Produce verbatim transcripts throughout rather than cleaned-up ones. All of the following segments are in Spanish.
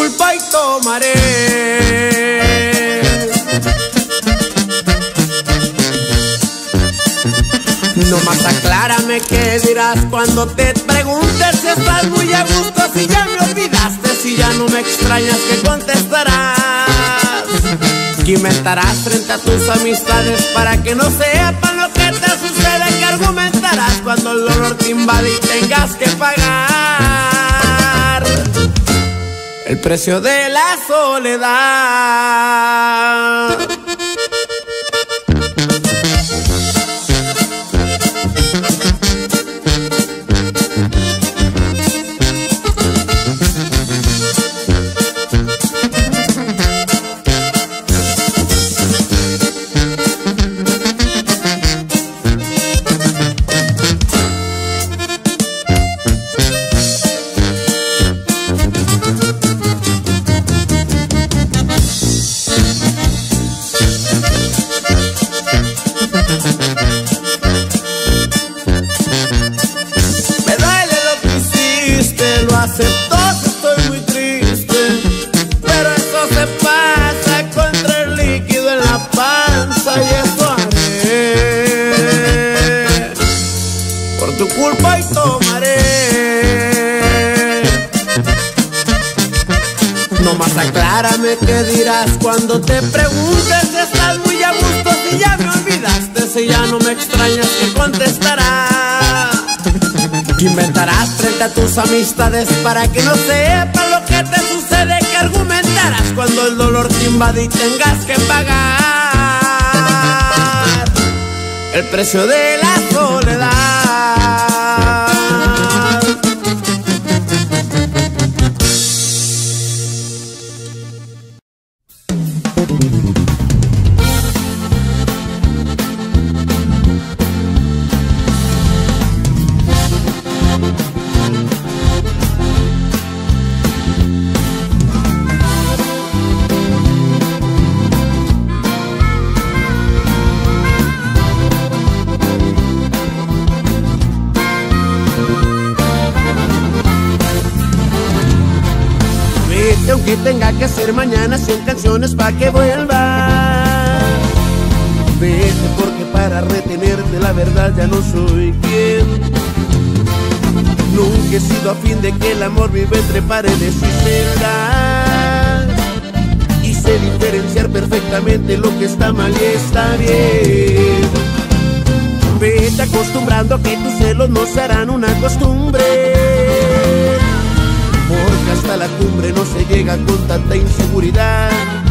culpa y tomaré. Nomás aclárame qué dirás cuando te preguntes si estás muy a gusto, si ya me olvidaste, si ya no me extrañas, ¿qué contestarás? ¿Qué inventarás frente a tus amistades para que no sepan lo que te sucede? ¿Qué argumentarás cuando el dolor te invade y tengas que pagar el precio de la soledad? Acepto que estoy muy triste, pero eso se pasa, encontré el líquido en la panza y eso haré. Por tu culpa y tomaré. Nomás aclárame qué dirás cuando te preguntes si estás muy a gusto, si ya me olvidaste, si ya no me extrañas, ¿qué contestarás? ¿Qué inventarás frente a tus amistades para que no sepan lo que te sucede? ¿Qué argumentarás cuando el dolor te invade y tengas que pagar el precio de la soledad? Aunque tenga que hacer mañana cien canciones pa' que vuelva. Vete porque para retenerte la verdad ya no soy quien. Nunca he sido a fin de que el amor vive entre paredes y celdas. Y sé diferenciar perfectamente lo que está mal y está bien. Vete acostumbrando a que tus celos no serán una costumbre, porque hasta la cumbre no se llega con tanta inseguridad.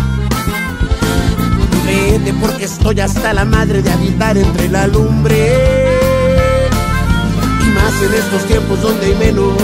Vete porque estoy hasta la madre de habitar entre la lumbre, y más en estos tiempos donde hay menos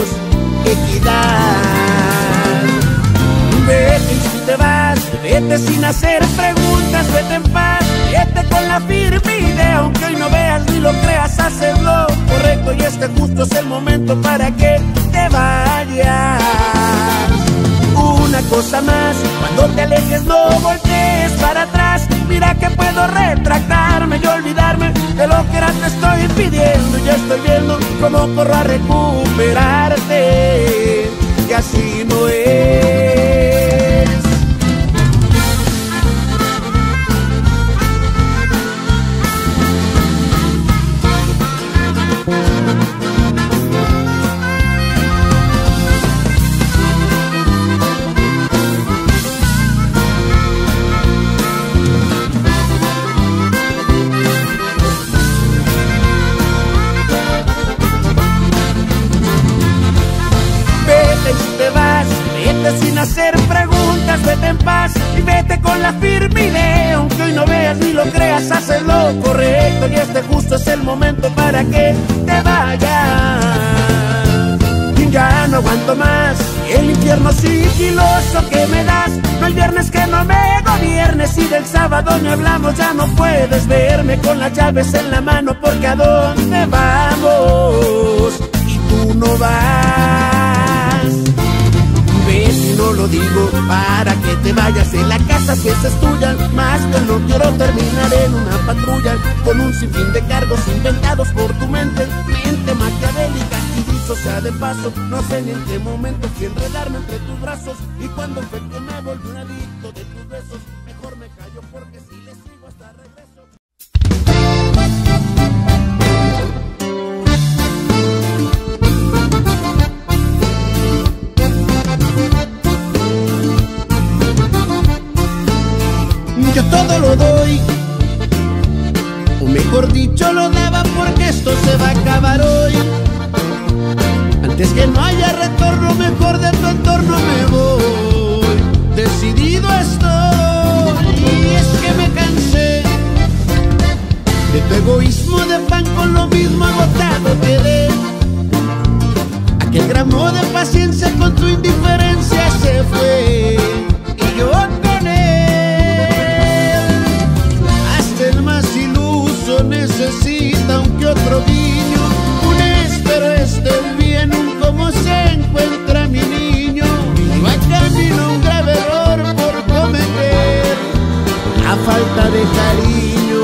equidad. Vete y si te vas, vete sin hacer preguntas, vete en paz, vete con la firme idea, aunque hoy no veas ni lo creas, hacerlo correcto y este justo es el momento para que te vayas. Una cosa más, cuando te alejes no voltees para atrás, mira que puedo retractarme y olvidarme de lo que era te estoy pidiendo. Ya estoy viendo cómo corro a recuperarte, y así no es. Sin hacer preguntas, vete en paz y vete con la firme idea, aunque hoy no veas ni lo creas, haz lo correcto y este justo es el momento para que te vayas. Ya no aguanto más el infierno sigiloso que me das, no el viernes que no me gobiernes, y del sábado ni hablamos, ya no puedes verme con las llaves en la mano, porque a dónde vamos y tú no vas. Y no lo digo para que te vayas de la casa si esa es tuya, más que no quiero terminar en una patrulla con un sinfín de cargos inventados por tu mente, mente maquiavélica. Y dicho sea de paso, no sé ni en qué momento fui a enredarme entre tus brazos. Y cuando fue que me volví un adicto de tus besos, mejor me callo porque si le sigo hasta regreso. Yo todo lo doy, o mejor dicho lo daba, porque esto se va a acabar hoy. Antes que no haya retorno, mejor de tu entorno me voy. Decidido estoy, y es que me cansé de tu egoísmo de pan, con lo mismo agotado quedé. Aquel gramo de paciencia con tu indiferencia se fue, y yo con él. Hasta el más iluso necesita un que otro guiño, un espero esté bien, un cómo se encuentra mi niño. Iba camino un grave error por cometer, a falta de cariño.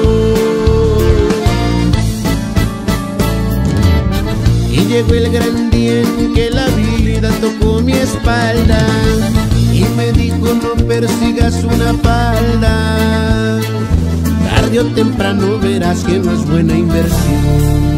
Y llegó el gran día en que la vida tocó mi espalda y me dijo: no persigas una falda, tarde o temprano verás que no es buena inversión.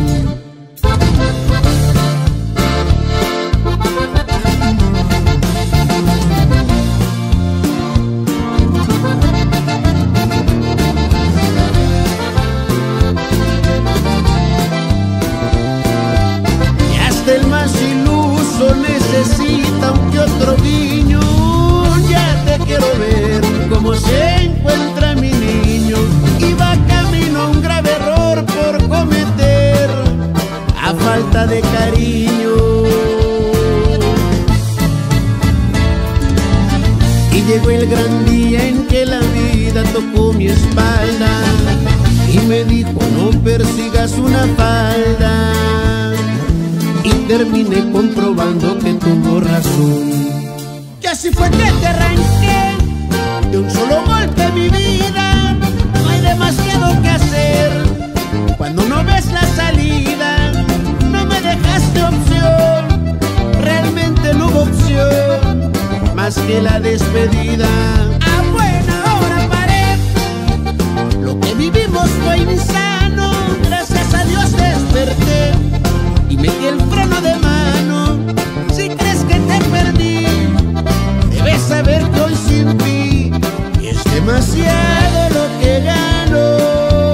Necesita un que otro guiño, ya te quiero ver cómo se encuentra mi niño. Iba camino a un grave error por cometer, a falta de cariño. Y llegó el gran día en que la vida tocó mi espalda y me dijo: no persigas una falda. Y terminé comprobando que tuvo razón. Y así fue que te arranqué de un solo golpe mi vida. No hay demasiado que hacer cuando no ves la salida. No me dejaste opción, realmente no hubo opción más que la despedida. A buena hora paré, lo que vivimos fue insano. Gracias a Dios desperté y metí el freno de mano. Si crees que te perdí, debes saber que hoy sin ti es demasiado lo que gano.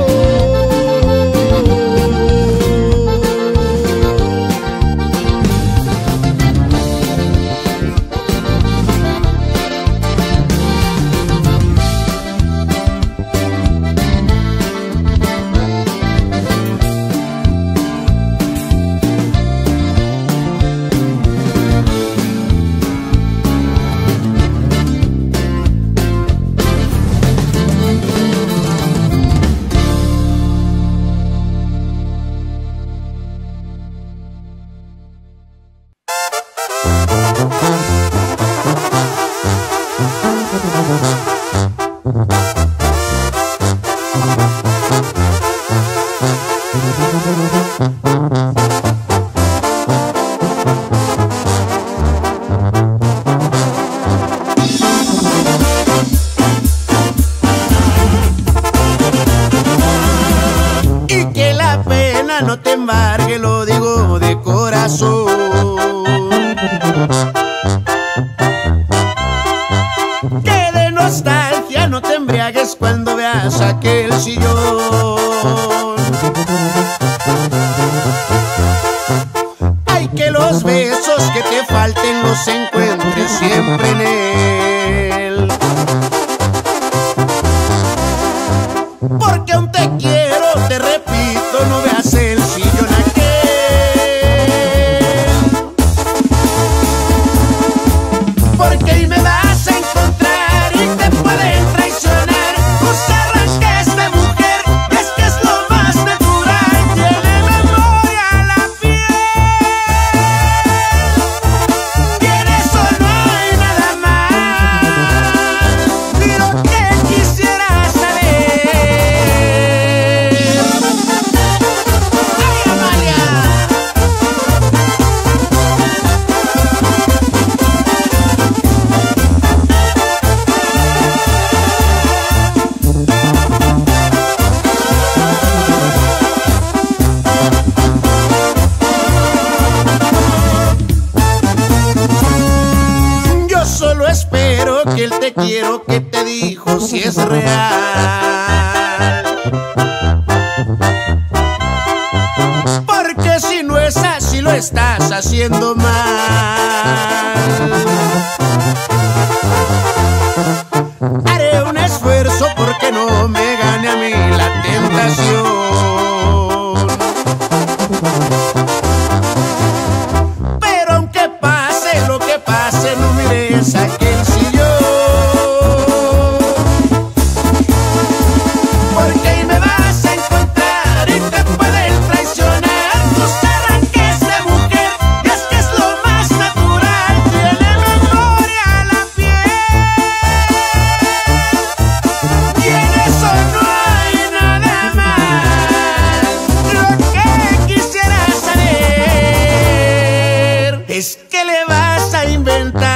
No te embargue, lo digo de corazón. Que de nostalgia no te embriagues cuando veas aquel sillón. Ay, que los besos que te falten los encuentres siempre en él. Porque aún te quiero, te repito, no veas el sillón aquel. Porque ahí me vas a encontrar y te pueden traicionar tus arranques de mujer. Es que es lo más natural, tiene memoria a la piel. Y en eso no hay nada más. espero que el te quiero que te dijo si es real. Porque si no es así lo estás haciendo mal. Haré un esfuerzo porque no me gane a mí la tentación. Pero aunque pase lo que pase, no mires aquel sillón. Porque ahí me vas a encontrar y te pueden traicionar tus arranques de mujer. Y es que es lo más natural, tiene memoria la piel. Y en eso no hay nada más. Lo que quisiera saber es que le vas a inventar.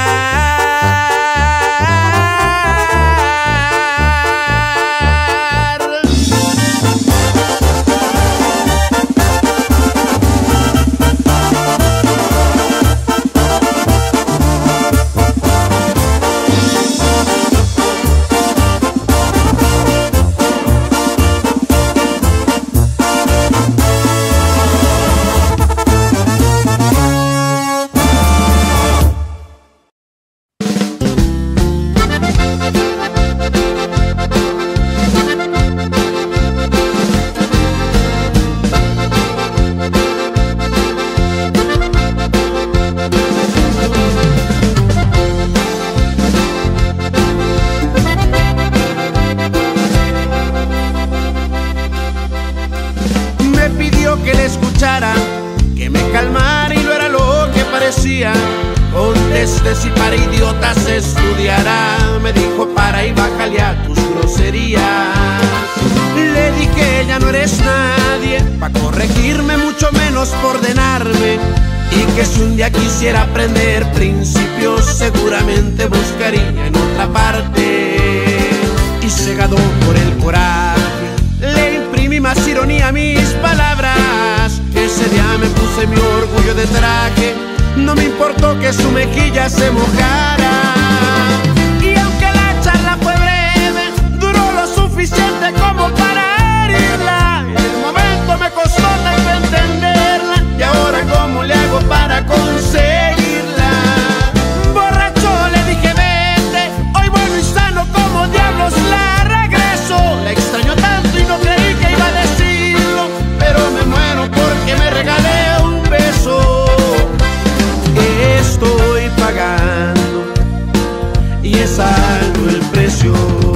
Me pidió que le escuchara, que me calmara y no era lo que parecía. Contesté si para idiotas se estudiará. Me dijo para y bájale a tus groserías. Le dije ya no eres nadie pa' corregirme, mucho menos por ordenarme. Y que si un día quisiera aprender principios seguramente buscaría en otra parte. Y cegado por el coraje le imprimí más ironía a mis palabras. Ese día me puse mi orgullo de traje, no me importó que su mejilla se mojara. Y aunque la charla fue breve, duró lo suficiente como para herirla. En el momento me costó tanto entenderla, y ahora cómo le hago para conseguirla. Borracho le dije vete, hoy bueno y sano como diablos la regreso. La extraño tanto y no creí que iba a decirlo, pero me muero porque me regalé un beso que estoy pagando y es alto el precio.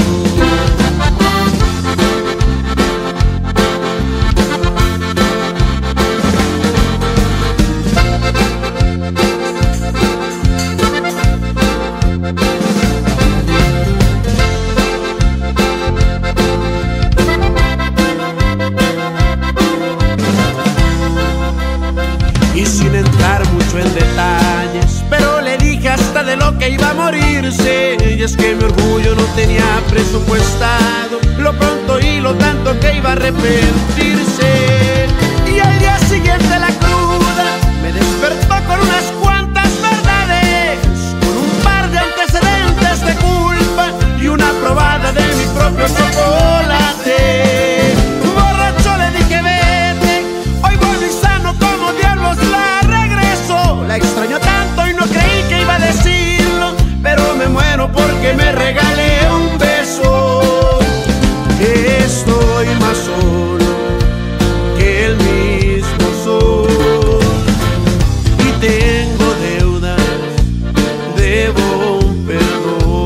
Y sin entrar mucho en detalles, pero le dije hasta de lo que iba a morirse. Y es que mi orgullo no tenía presupuestado lo pronto y lo tanto que iba a arrepentirse. Y al día siguiente la cruda me despertó con unas cuantas verdades, con un par de antecedentes de culpa y una probada de mi propio chocolate. Borracho le dije vete, hoy bueno y sano como diablos la regreso. La extraño tanto y no creí que iba a decirlo, pero me muero porque me regalé un beso. Que estoy más solo que el mismo sol. Y tengo deudas, debo un perdón.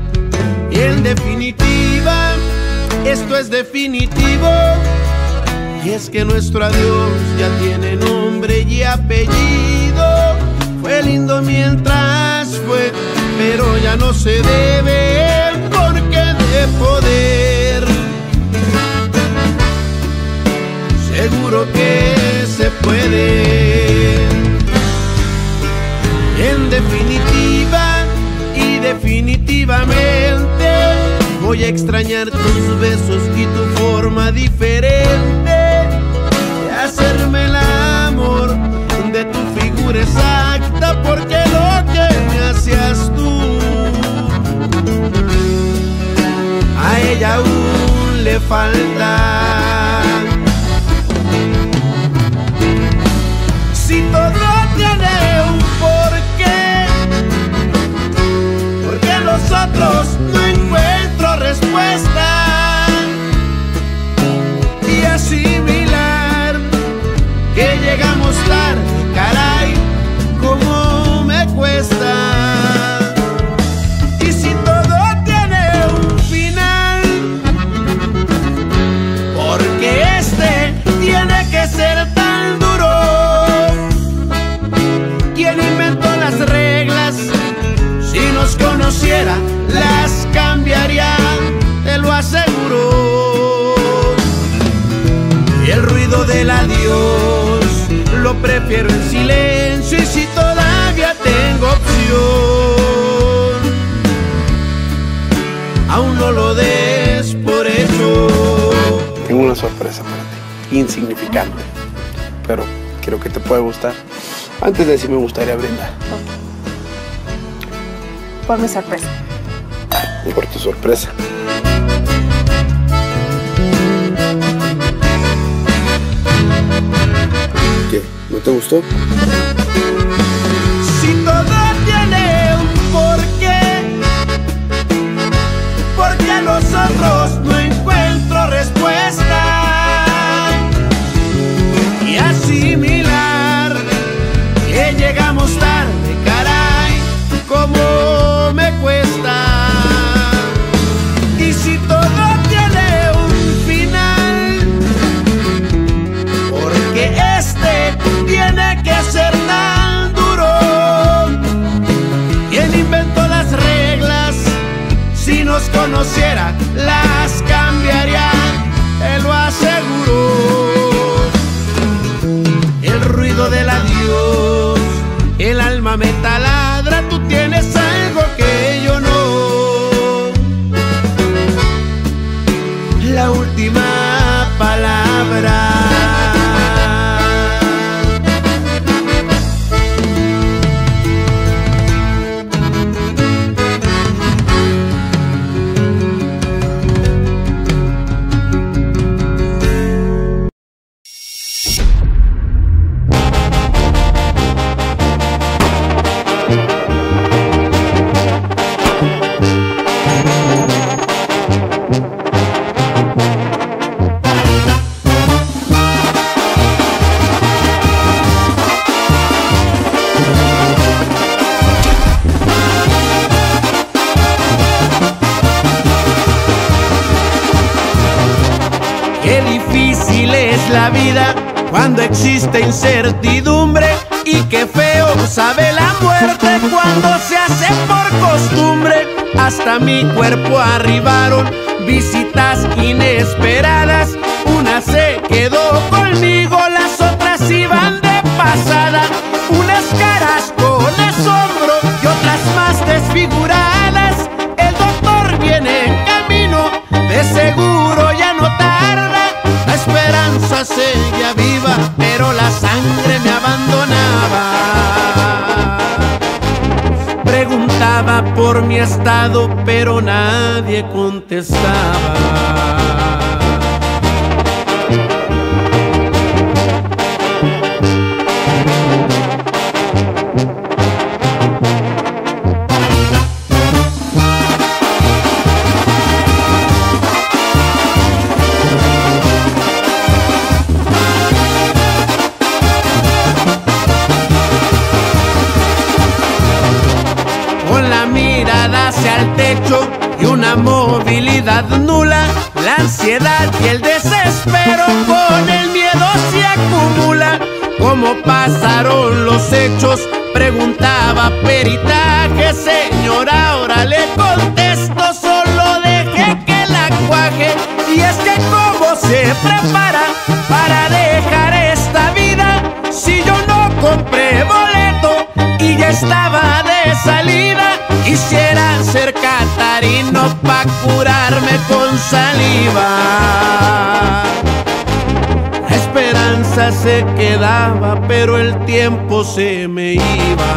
En definitiva, esto es definitivo. Y es que nuestro adiós ya tiene nombre y apellido. Fue lindo mientras fue, pero ya no se debe, porque de poder seguro que se puede. En definitiva y definitivamente voy a extrañar tus besos y tu forma diferente de hacerme el amor, de tu figura exacta, porque lo que me hacías tú a ella aún le falta. Si todo tiene un porqué, porque en los otros no encuentro respuesta, y asimilar que llegamos tarde, caray, cómo me cuesta. Y si todo tiene un final, porque este tiene que ser tan duro. ¿Quién inventó las reglas? Si nos conociera, las cambiaría, te lo aseguro. Y el ruido del adiós lo prefiero en silencio, y si todavía tengo opción, aún no lo des por hecho. Tengo una sorpresa para ti, insignificante, pero creo que te puede gustar. Antes de decir, me gustaría brindar. Okay. Por mi sorpresa. Y por tu sorpresa. ¿Qué? ¿No te gustó? Si todo tiene un porqué, porque a los otros no encuentro respuesta, y asimilar que llegamos tarde, caray, cómo me cuesta. Y si todo tiene un final, porque este tiene que ser tan duro. ¿Quién inventó las reglas? Si nos conociera, las cambiaría, te lo aseguro. El ruido del adiós, el alma me taladra, tú tienes algo que yo no. La última palabra. Qué difícil es la vida cuando existe incertidumbre, y qué feo sabe la muerte cuando se hace por costumbre. Hasta mi cuerpo arribaron visitas inesperadas, una se quedó conmigo, las otras iban de pasada. Unas caras con asombro y otras más desfiguradas. El doctor viene en camino, de seguro ya no tarda. La esperanza seguía viva, pero la sangre me abandonaba. Preguntaba por mi estado, pero nadie contestaba. Hacia el techo y una movilidad nula, la ansiedad y el desespero pero con el miedo se acumula. ¿Cómo pasaron los hechos? Preguntaba peritaje. Señora, ahora le contesto, solo deje que la cuaje. Y es que cómo se prepara para dejar esta vida, si yo no compré boleto y ya estaba de salida. Quisiera ser catarino pa' curarme con saliva. La esperanza se quedaba, pero el tiempo se me iba.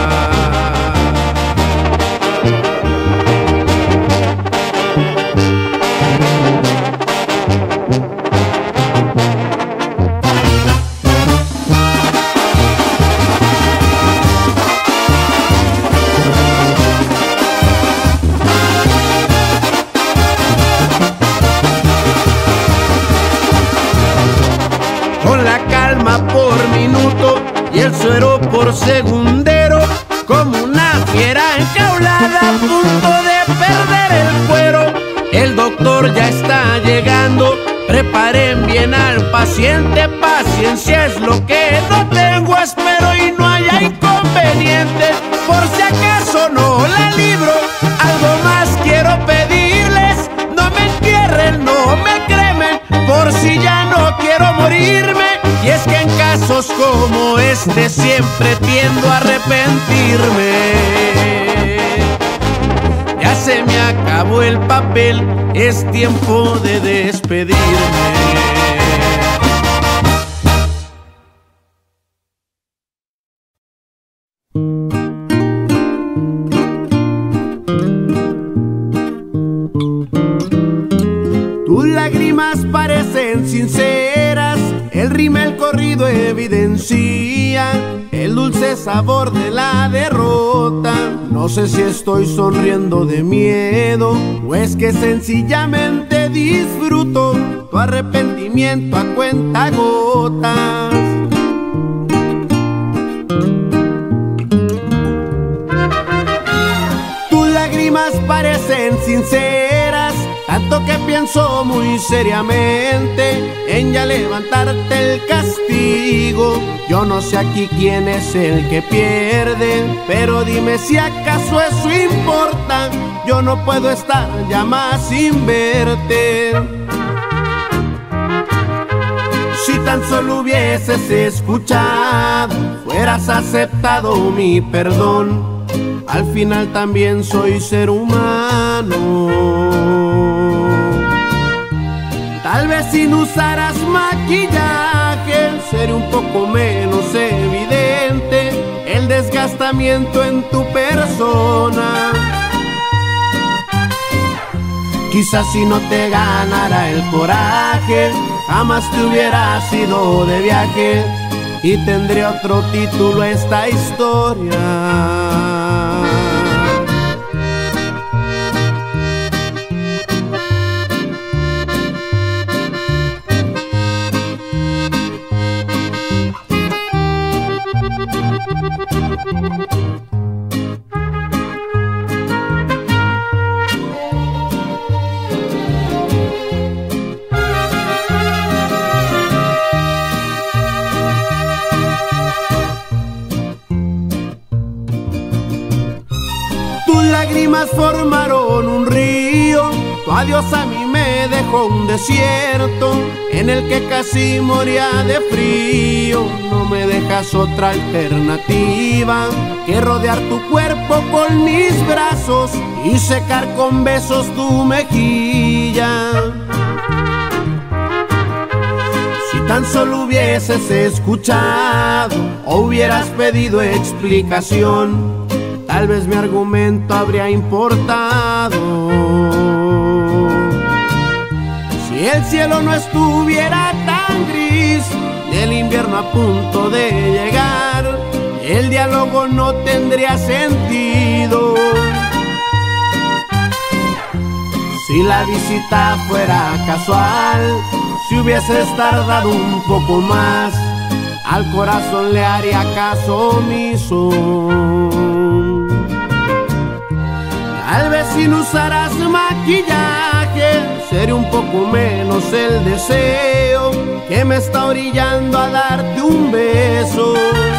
Con la calma por minuto y el suero por segundero, como una fiera enjaulada a punto de perder el cuero. El doctor ya está llegando, preparen bien al paciente. Paciencia es lo que no tengo, espero y no haya inconveniente. Por si acaso no la libro, algo más quiero pedirles. No me entierren, no me cremen, por si ya no quiero morirme. Y es que en casos como este siempre tiendo a arrepentirme. Ya se me acabó el papel, es tiempo de despedirme. Tus lágrimas parecen sinceras, el rima, el corrido evidencia el dulce sabor de la derrota. No sé si estoy sonriendo de miedo o es que sencillamente disfruto tu arrepentimiento a cuentagotas. Tus lágrimas parecen sinceras, tanto que pienso muy seriamente en ya levantarte el castigo. Yo no sé aquí quién es el que pierde, pero dime si acaso eso importa. Yo no puedo estar ya más sin verte. Si tan solo hubieses escuchado, fueras aceptado mi perdón. Al final también soy ser humano. Tal vez si no usaras maquillaje, sería un poco menos evidente el desgastamiento en tu persona. Quizás si no te ganara el coraje, jamás te hubieras ido de viaje y tendría otro título esta historia. Tus lágrimas formaron un río, tu adiós a mí me dejó un desierto en el que casi moría de frío. No me dejas otra alternativa que rodear tu cuerpo con mis brazos y secar con besos tu mejilla. Si tan solo hubieses escuchado o hubieras pedido explicación, tal vez mi argumento habría importado. Si el cielo no estuviera tan gris, el invierno a punto de llegar, el diálogo no tendría sentido. Si la visita fuera casual, si hubieses tardado un poco más, al corazón le haría caso omiso. Tal vez si no usaras maquillaje, seré un poco menos el deseo que me está orillando a darte un beso.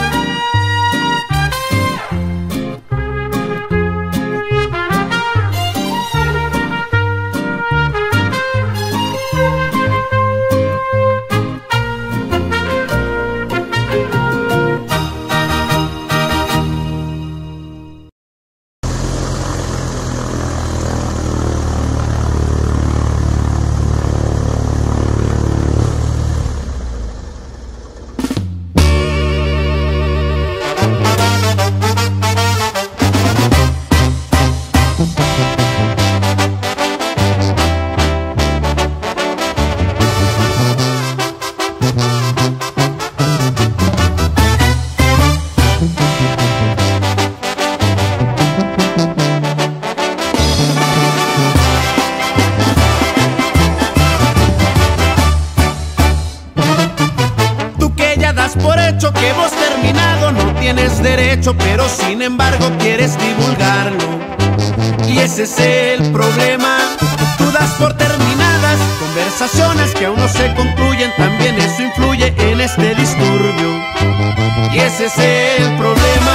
Por hecho que hemos terminado, no tienes derecho, pero sin embargo quieres divulgarlo. Y ese es el problema, tú das por terminadas conversaciones que aún no se concluyen, también eso influye en este disturbio. Y ese es el problema,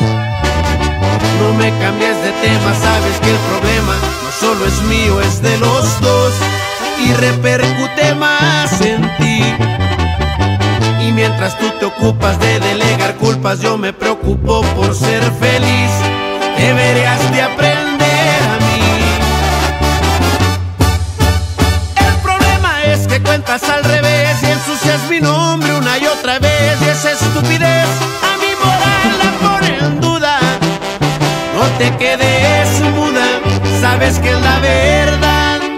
no me cambies de tema, sabes que el problema no solo es mío, es de los dos y repercute más en ti. Y mientras tú te ocupas de delegar culpas, yo me preocupo por ser feliz. Deberías de aprender a mí. El problema es que cuentas al revés y ensucias mi nombre una y otra vez. Y esa estupidez a mi moral la pone en duda. No te quedes muda, sabes que es la verdad.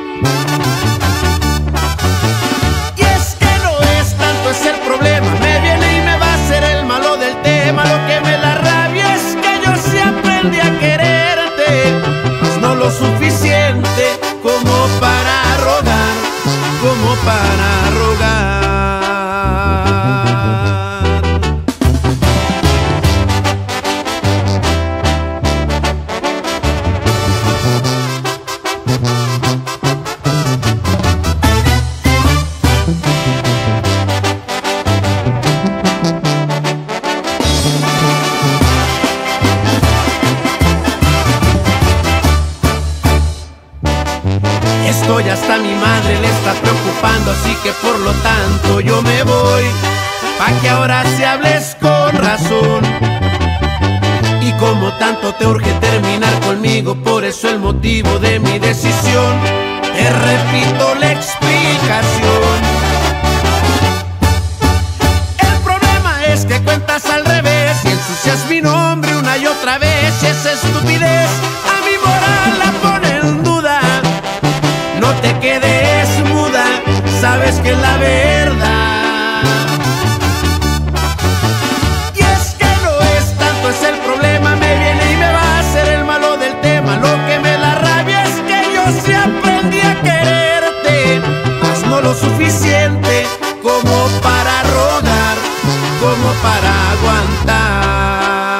Es el problema, me viene y me va a hacer el malo del tema. Lo que me da rabia es que yo sí aprendí a quererte, pues no lo suficiente como para rogar, como para rogar. Estoy hasta mi madre le está preocupando, así que por lo tanto yo me voy, pa' que ahora sí hables con razón. Y como tanto te urge terminar conmigo, por eso el motivo de mi decisión, te repito la explicación. El problema es que cuentas al revés y ensucias mi nombre una y otra vez. Y esa estupidez a mi moral la pone en duda. No te quedes muda, sabes que es la verdad. Y es que no es tanto, es el problema, me viene y me va a hacer el malo del tema. Lo que me da rabia es que yo sí aprendí a quererte, mas no lo suficiente como para rogar, como para aguantar.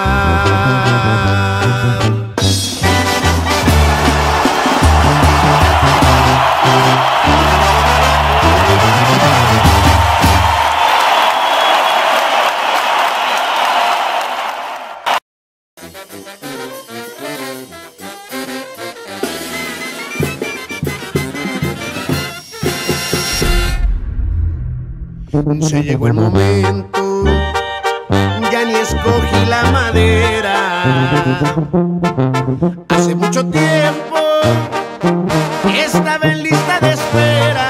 Se llegó el momento, ya ni escogí la madera. Hace mucho tiempo estaba en lista de espera.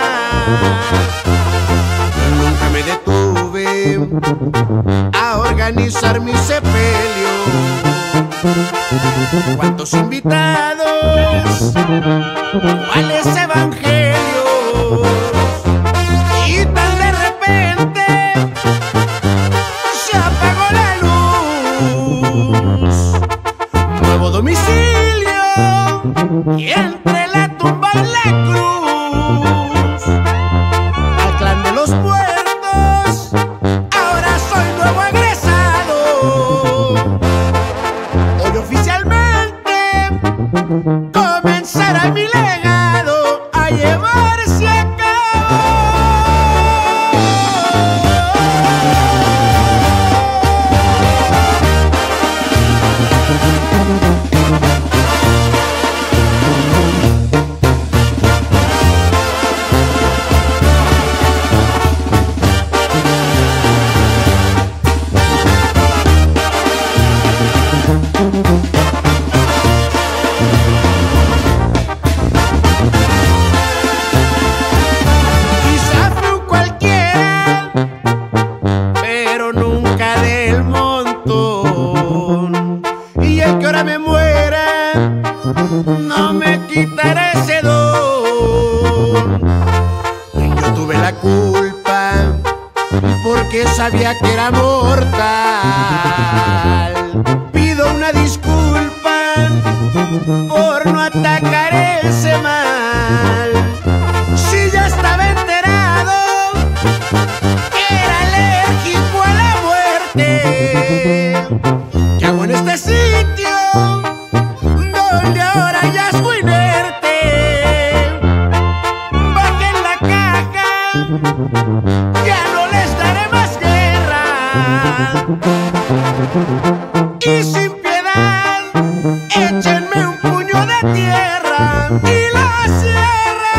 Nunca me detuve a organizar mi sepelio. ¿Cuántos invitados? ¿Cuáles evangelios? Y tan de repente se apagó la luz. Nuevo domicilio y entre la tumba y la cruz. Al clan de los muertos ahora soy nuevo egresado. Hoy oficialmente comenzará mi legado a llevar sabía que era mortal. Pido una disculpa por no atacar ese mal. Si ya estaba enterado que era alérgico a la muerte. ¿Qué hago en este sitio donde ahora ya es muy inerte? Bajen la caja, ya no les daré más guerra. Y sin piedad, échenme un puño de tierra y la sierra.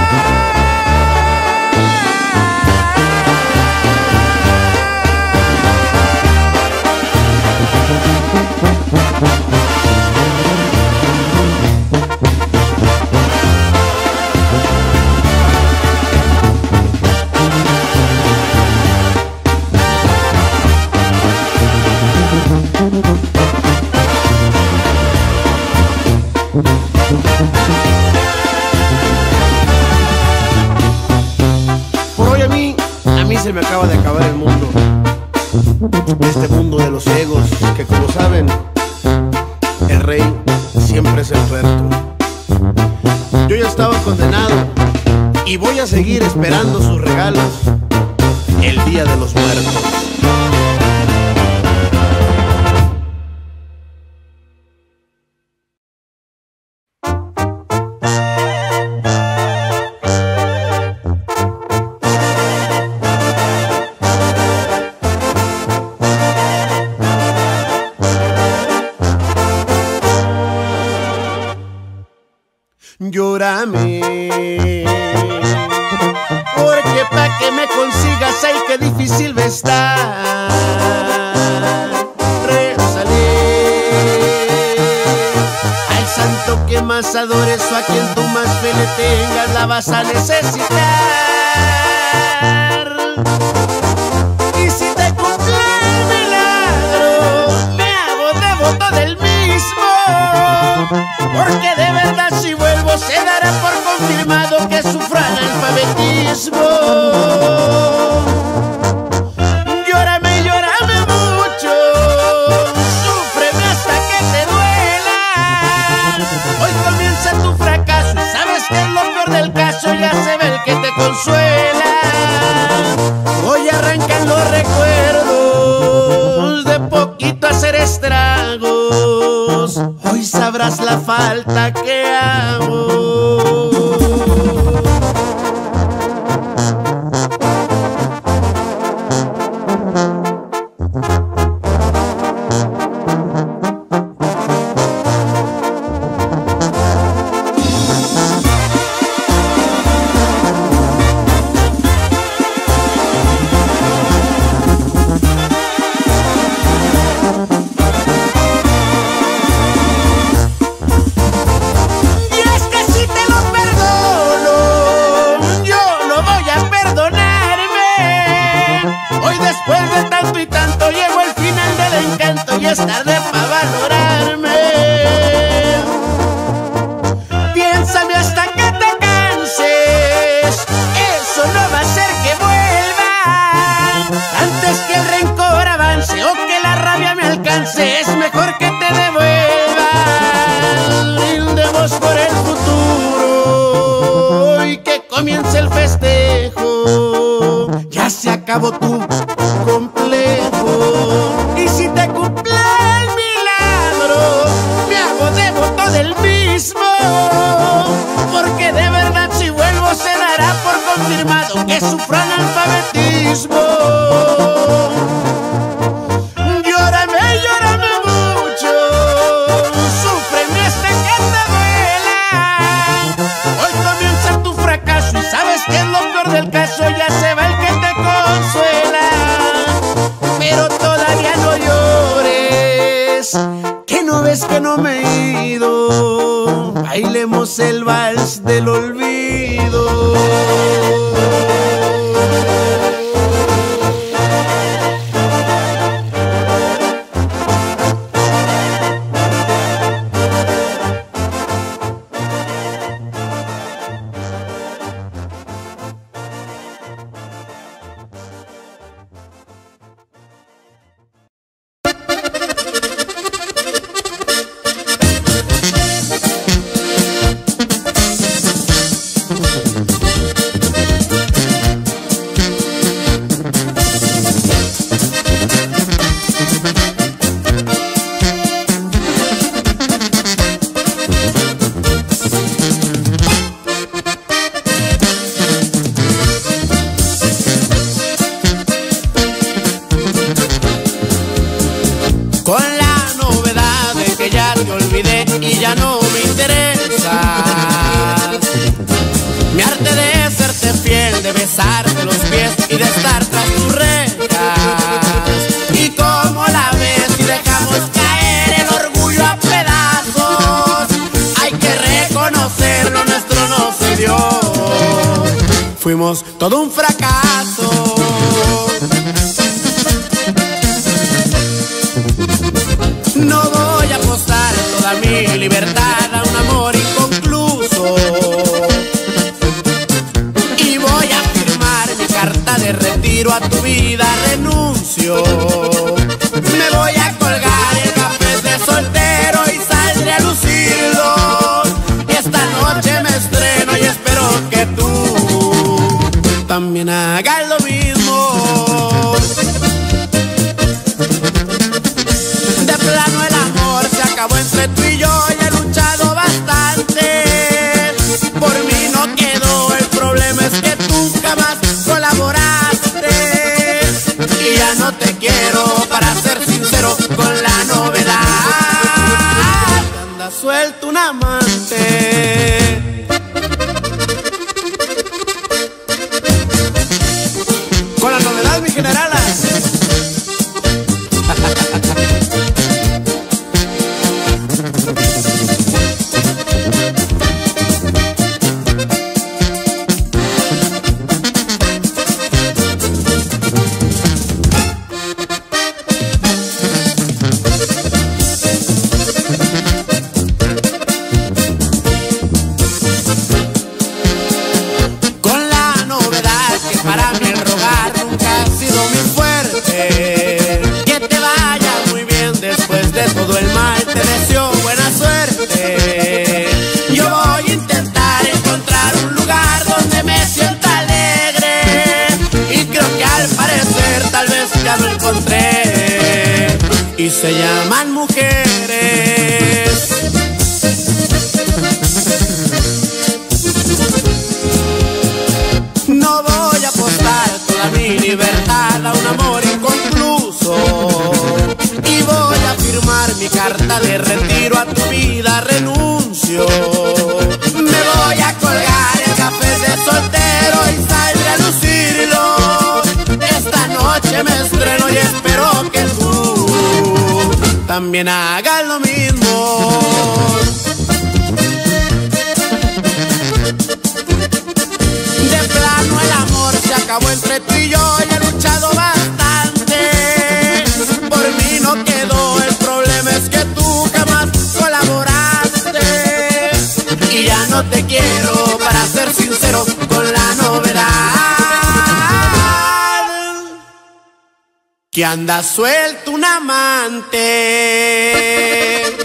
Por hoy a mí, a mí se me acaba de acabar el mundo. Este mundo de los egos, que como saben, el rey siempre es el tuerto. Yo ya estaba condenado y voy a seguir esperando sus regalos el día de los muertos. Llórame, porque pa' que me consigas, ay, qué difícil va a estar. Rézale al santo que más adores, o a quien tú más fe le tengas, la vas a necesitar. Y si te cumple el milagro, me hago devoto del mismo, porque de verdad si vuelvo se dará por confirmado que sufro analfabetismo. Llórame, llórame mucho, súfreme hasta que te duela. Hoy comienza tu fracaso y sabes que es lo peor del caso, ya se ve el que te consuela. Hoy arrancan los recuerdos, de poquito hacer estragos. Hoy sabrás la falta que hago. Después de tanto y tanto llegó el final del encanto y es tarde para valorarme. Piénsame hasta que te canses, eso no va a hacer que vuelva. Antes que el rencor avance o que la rabia me alcance, es mejor que te devuelva. Brindemos por el futuro y que comience el festejo. Ya se acabó tu complejo. Y si te cumple el milagro, me hago devoto del mismo, porque de verdad si vuelvo se dará por confirmado que sufro analfabetismo. Llórame, llórame mucho, súfreme hasta que te duela. Hoy comienza tu fracaso y sabes que es lo peor del caso, ya se va el que te consuela. Pero todavía no llores, que no ves que no me he ido. Bailemos el vals del olvido. ya no me interesas. Mi arte de serte fiel, de besarte los pies y de estar tras tus rejas. Y como la ves y dejamos caer el orgullo a pedazos, hay que reconocerlo, nuestro no se dio. Fuimos todo un fracaso. No voy a apostar toda mi libertad a un amor inconcluso. Y voy a firmar mi carta de retiro, a tu vida renuncio. Me voy a colgar el café de soltero y saldré a lucirlo. Esta noche me estreno y espero que tú también hagas lo mismo. De plano el amor se acabó entre tú y yo y he luchado bastante. Por mí no quedó, el problema es que tú jamás colaboraste. Y ya no te quiero, para ser sincero, con la novedad que anda suelto un amante. Con la novedad, mi generala. Y se llaman mujeres. No voy a apostar toda mi libertad a un amor inconcluso. Y voy a firmar mi carta de retiro, a tu vida renuncio. Me voy a colgar el café de soltero y saldré a lucirlo. Esta noche me estreno y espero que tú también hagas lo mismo. De plano el amor se acabó entre tú y yo y he luchado bastante. Por mí no quedó, el problema es que tú jamás colaboraste. Y ya no te quiero, para ser sincero, con la novedad que anda suelto un amante.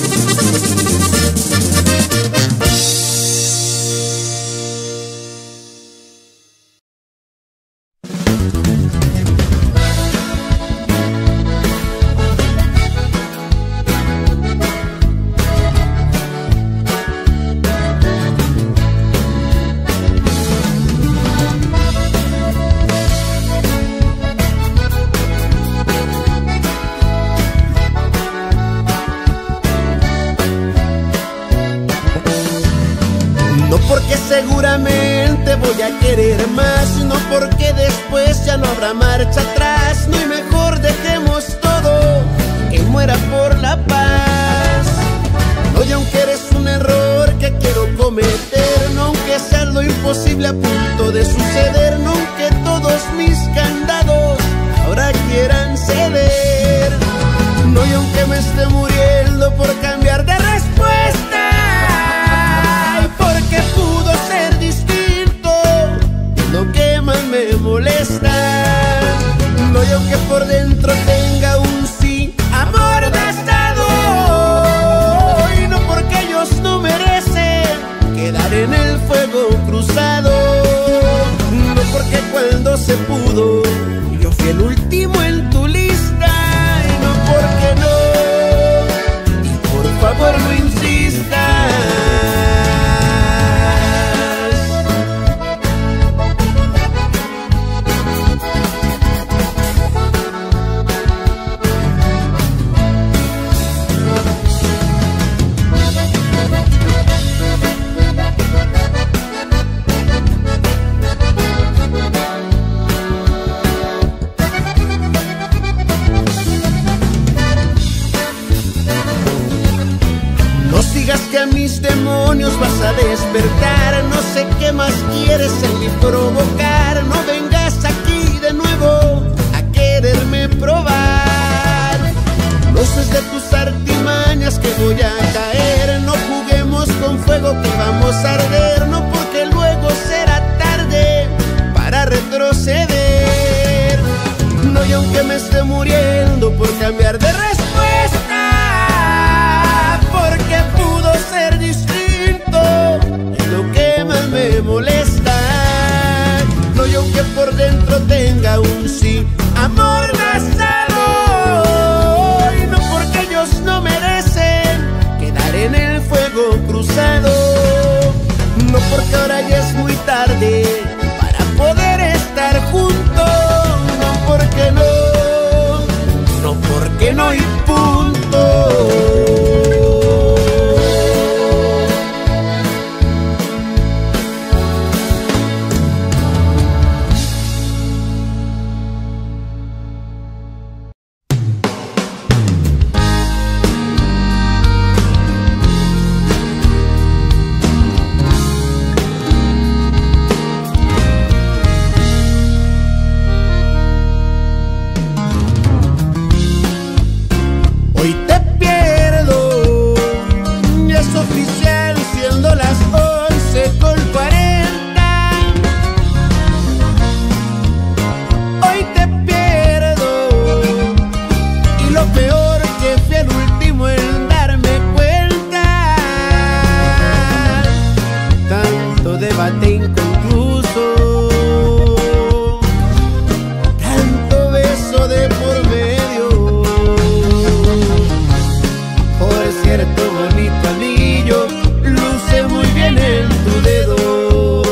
Seguramente voy a querer más, no porque después ya no habrá marcha atrás. No, y mejor dejemos todo, que muera por la paz. No, y aunque eres un error que quiero cometer, no aunque sea lo imposible a punto de suceder, no aunque todos mis candados ahora quieran ceder, no, y aunque me esté muriendo por cambiar de respuesta, porque pudo ser distinto, lo que más me molesta. No, y aunque por dentro tenga un sí, amor gastado, y no porque ellos no merecen quedar en el fuego cruzado. mis demonios vas a despertar. No sé qué más quieres en mí provocar. No vengas aquí de nuevo a quererme probar. No sé de tus artimañas que voy a caer. No juguemos con fuego que vamos a arder. No, porque luego será tarde para retroceder. No, y aunque me esté muriendo por cambiar de respuesta, porque pudo ser distinto, es lo que más me molesta. No, y aunque por dentro tenga un sí amordazado, y no porque ellos no merecen quedar en el fuego cruzado. No, porque ahora ya es muy tarde para poder estar juntos. No, porque no, no, porque no y punto. Hoy te pierdo, ya es oficial, siendo las once con cuarenta. Hoy te pierdo, y lo peor que fui el último en darme cuenta. Tanto debate inconcluso, tanto beso de por medio. Cierto bonito anillo luce muy bien en tu dedo.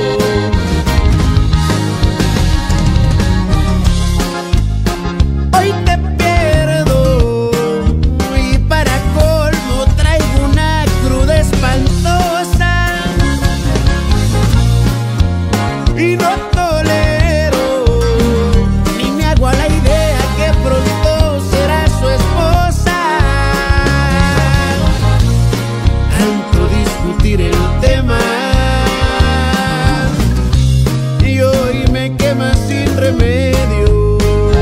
Hoy te pierdo, y para colmo traigo una cruda espantosa, y no tolero ni me hago a la idea que pronto será su esposa. El tema, y hoy me quema sin remedio.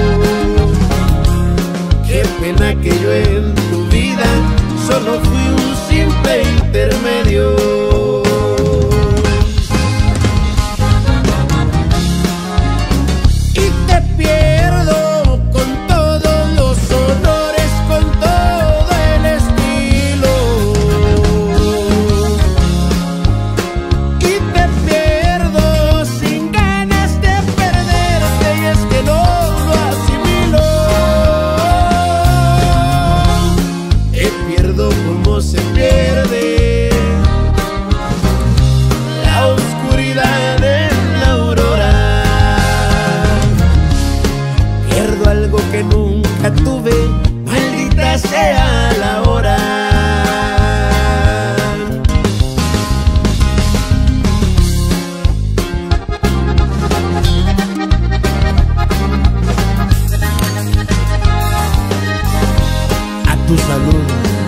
Qué pena que yo en tu vida solo fui un simple intermedio. Y te pierdo con todos los honores, con todo el estilo. Como se pierde la oscuridad en la aurora. Pierdo algo que nunca tuve, maldita sea la hora. A tu salud.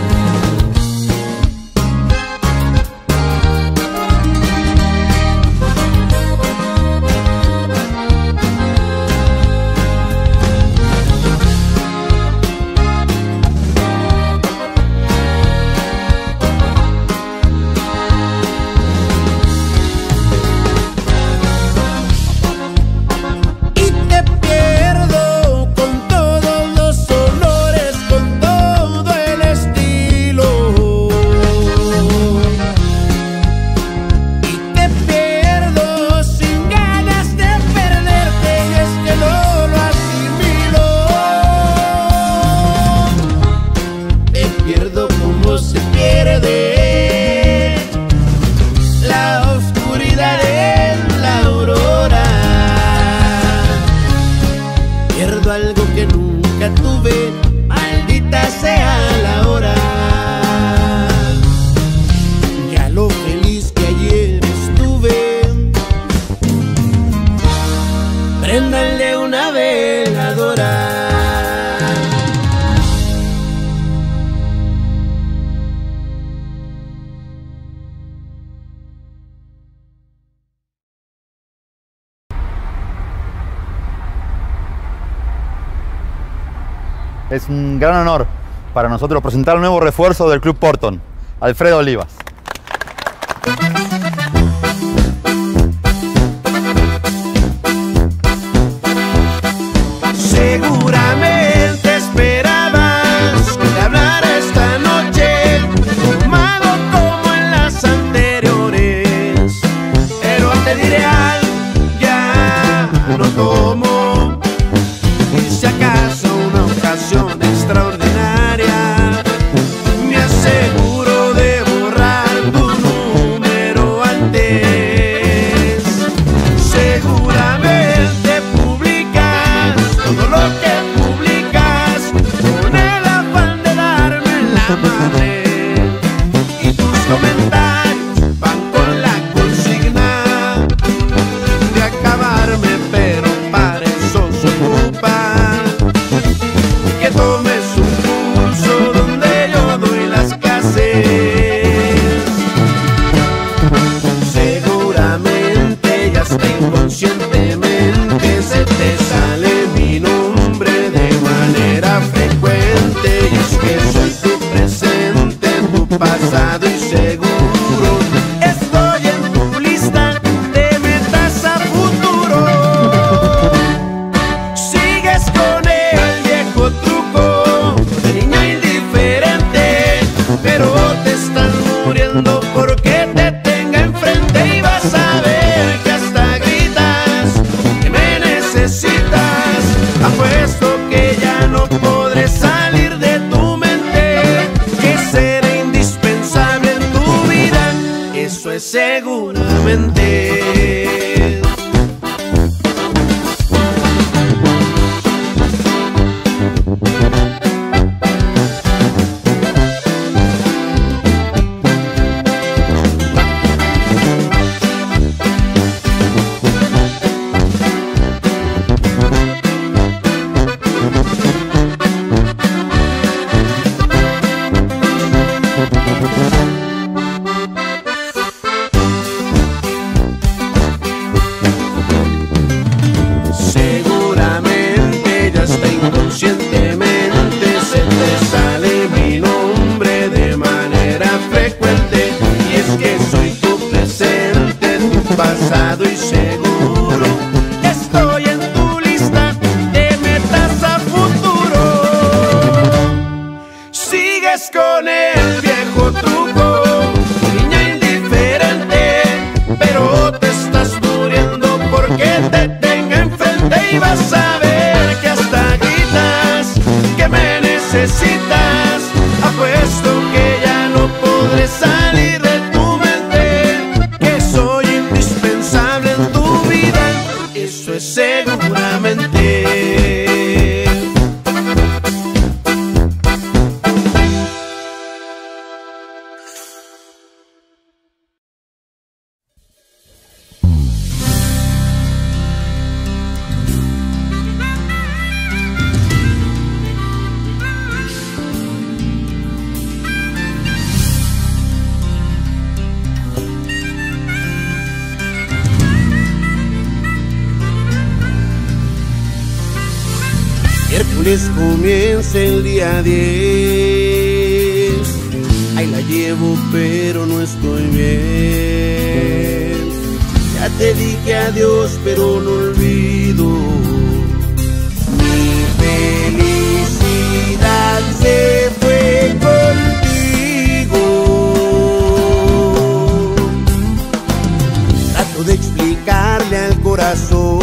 Algo que nunca tuve, maldita sea la hora. Ya lo feliz que ayer estuve, préndanle una veladora. Es un gran honor para nosotros presentar el nuevo refuerzo del Club Porton, Alfredo Olivas. Seguramente esperabas que te hablara esta noche, tomado como en las anteriores, pero te diré algo, ya no tomo, y si acaso una ocasión extraordinaria, me aseguro de borrar tu número antes. Seguramente publicas todo lo que publicas con el afán de darme en la madre, y tus comentarios van con la consigna de acabarme, pero para eso se ocupa que tomes un pulso donde yo doy las clases. Seguramente ya hasta inconscientemente se te sale mi nombre de manera frecuente, y es que soy tu presente, tu pasado y seguro estoy en tu lista de metas a futuro. Sigues con el viejo truco, niña indiferente, pero te estás muriendo porque te tenga enfrente, y vas a ver que hasta gritas que me necesitas. Apuesto que ya no podré salir de tu mente, que seré indispensable en tu vida, eso es seguramente. Seguramente ya hasta inconscientemente se te sale mi nombre de manera frecuente, y es que soy tu presente, tu pasado y seguro estoy en tu lista de metas a futuro. Sigues con el viejo truco, niña indiferente, pero te estás muriendo porque te tenga enfrente, y vas a ver que hasta gritas que me necesitas. Apuesto que ya no podré salir de tu mente, que soy indispensable en tu vida, eso es seguramente. Miércoles comienza el día diez, ahí la llevo pero no estoy bien. Ya te dije adiós pero no olvido, mi felicidad se fue contigo. Trato de explicarle al corazón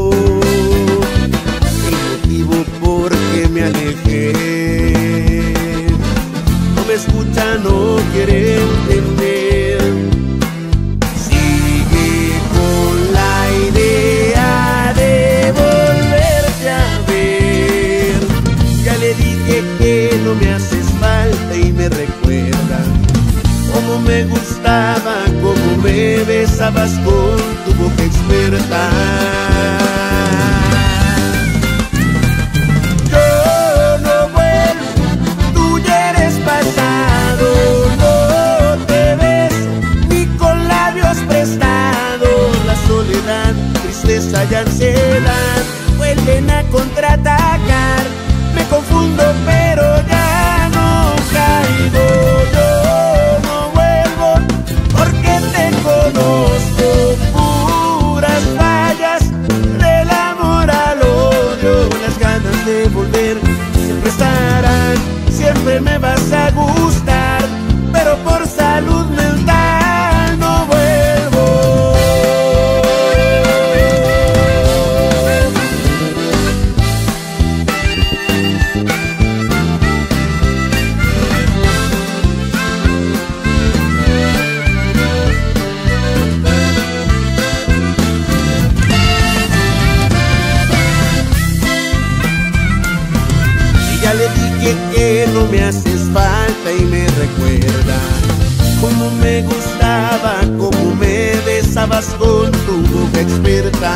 porque me alejé, no me escucha, no quiere entender, sigue con la idea de volverte a ver. Ya le dije que no me haces falta y me recuerda cómo me gustaba, cómo me besabas con tu boca experta. No te beso ni con labios prestados, la soledad, tristeza y ansiedad vuelven a contraatacar. Me confundo siempre me vas a gustar, pero por salud mental no vuelvo. Y ya le dije que no me haces falta y me recuerda cómo me gustaba, cómo me besabas con tu boca experta.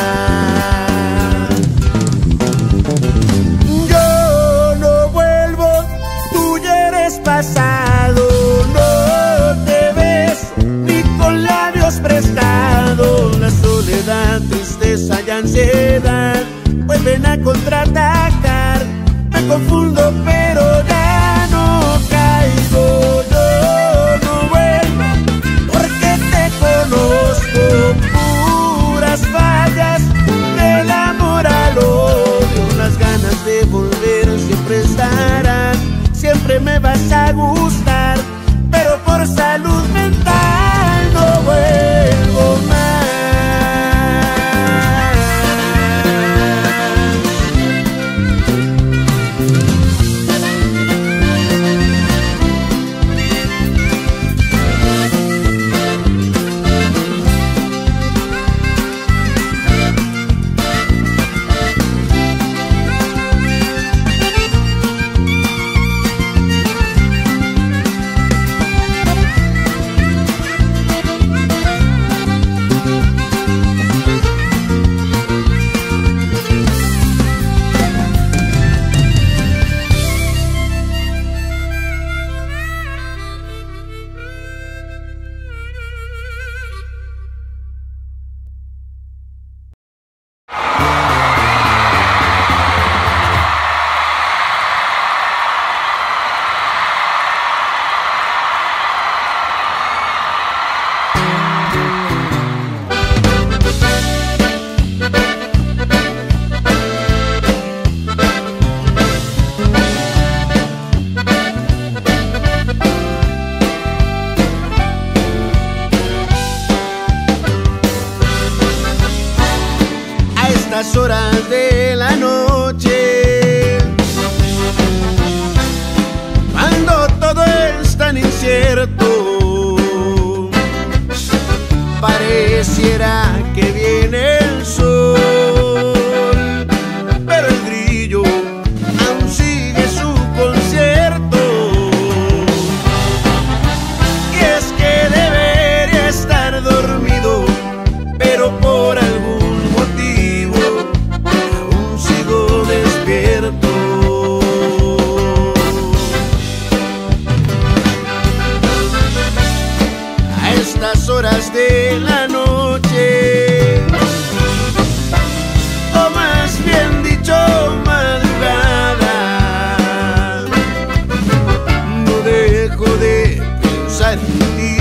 Yo no vuelvo, tú ya eres pasado, no te beso ni con labios prestados. La soledad, tristeza y ansiedad vuelven a contraatacar. Me confundo pero ya no caigo. Yo no vuelvo porque te conozco. Puras fallas del amor al odio. Las ganas de volver siempre estarán. Siempre me vas a gustar, pero por salud mental no vuelvo más. Horas de la noche, cuando todo es tan incierto, pareciera que viene el sol, pero el grillo aún sigue su concierto. Y es que debería estar dormido, pero por algún motivo despierto. A estas horas de la noche, o más bien dicho madrugada, no dejo de pensar en ti.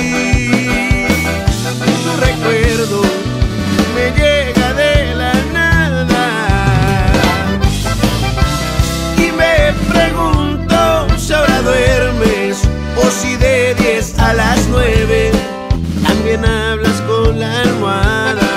Tu recuerdo me llega de la nada. Pregunto si ahora duermes o si de diez a las nueve también hablas con la almohada.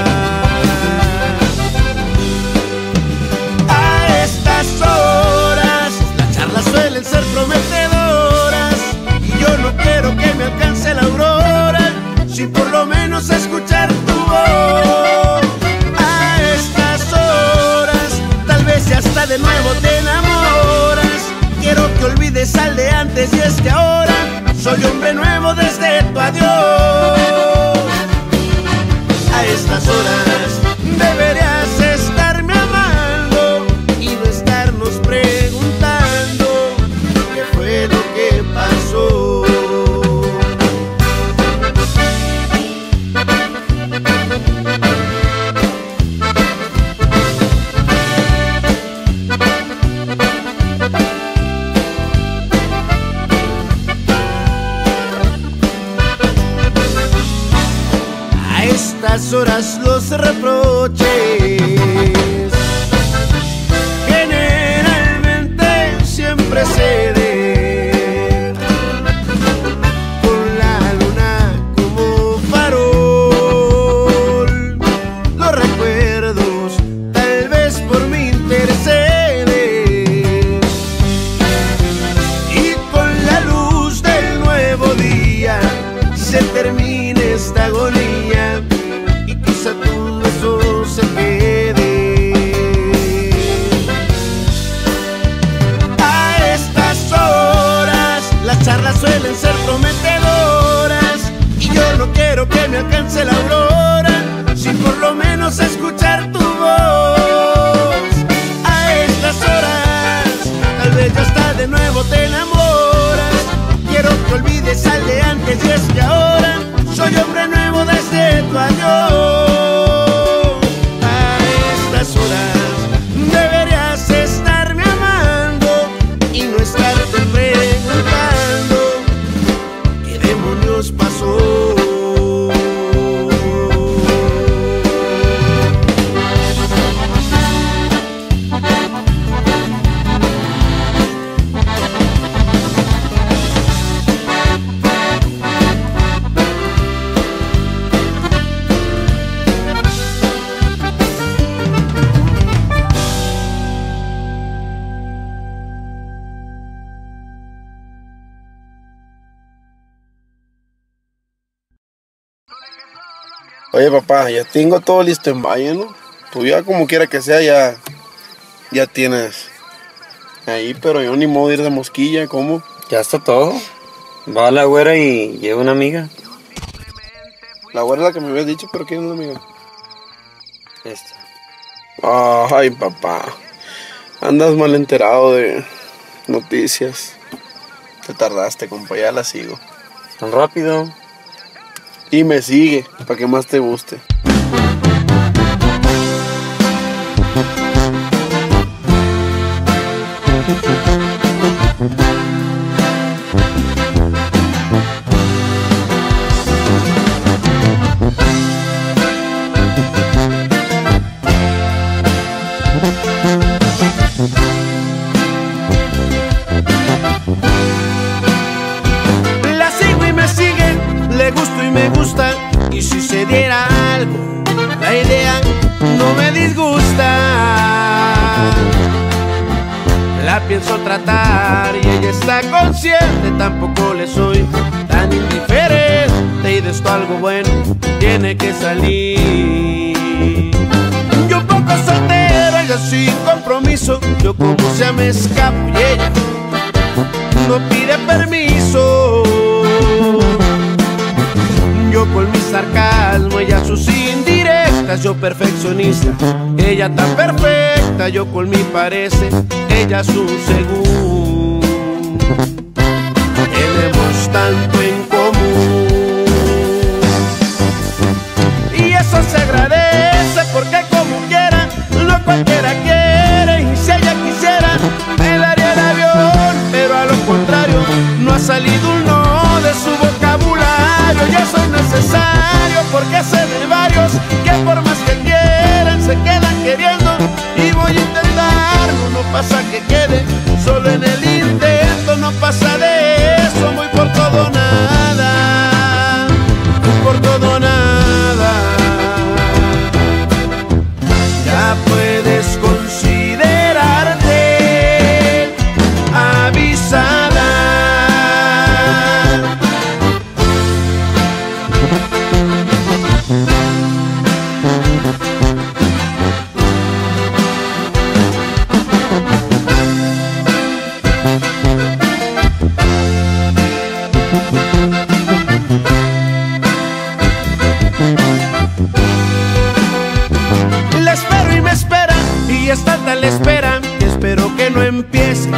A estas horas las charlas suelen ser prometedoras y yo no quiero que me alcance la aurora sin por lo menos escuchar tu voz. A estas horas tal vez si hasta de nuevo te enamoras. Quiero que olvides al de antes y es que ahora soy hombre nuevo desde tu adiós. A estas horas deberías estarme amando y no estarnos preguntando qué fue lo que pasó. Estas horas los reproches generalmente siempre se malas suelen ser prometedoras, y yo no quiero que me alcance la aurora sin por lo menos escuchar tu voz. A estas horas tal vez ya hasta de nuevo te enamoras. Quiero que olvides al de antes, y es que ahora soy hombre nuevo desde tu adiós. A estas horas deberías estarme amando y no estarte preguntando qué demonios pasó. Oye, papá, ya tengo todo listo en valle, ¿no? Tú ya como quiera que sea, ya, ya tienes ahí, pero yo ni modo de ir de mosquilla, ¿cómo? Ya está todo. Va la güera y lleva una amiga. La güera es la que me habías dicho, pero ¿quién es la amiga? Esta. Ay, papá, andas mal enterado de noticias. Te tardaste, compa, ya la sigo. Tan rápido. Y me sigue, para que más te guste. La sigo y me sigue, le gusto y me gusta, y si se diera algo, la idea no me disgusta. La pienso tratar y ella está consciente, tampoco le soy tan indiferente, y de esto algo bueno tiene que salir. Yo un poco soltero, ella sin compromiso, yo como sea me escapo y ella no pide permiso. Yo con mi sarcasmo, ella sus indirectas, yo perfeccionista, ella tan perfecta, yo con mi parece, ella su según. Tenemos tanto en común y eso se agradece, porque como quiera, no cualquiera quiere, y si ella quisiera, me daría el avión, pero a lo contrario, no ha salido un no de su vocabulario. Y eso es necesario, porque sé de varios que por más que quieran se quedan queriendo, y voy a intentarlo, no pasa que quede solo en el intento, no pasa de eso, voy por todo nada, por todo nada. Ya puedes considerarte avisada. La espero y me espera, y es tanta la espera que espero que no empiece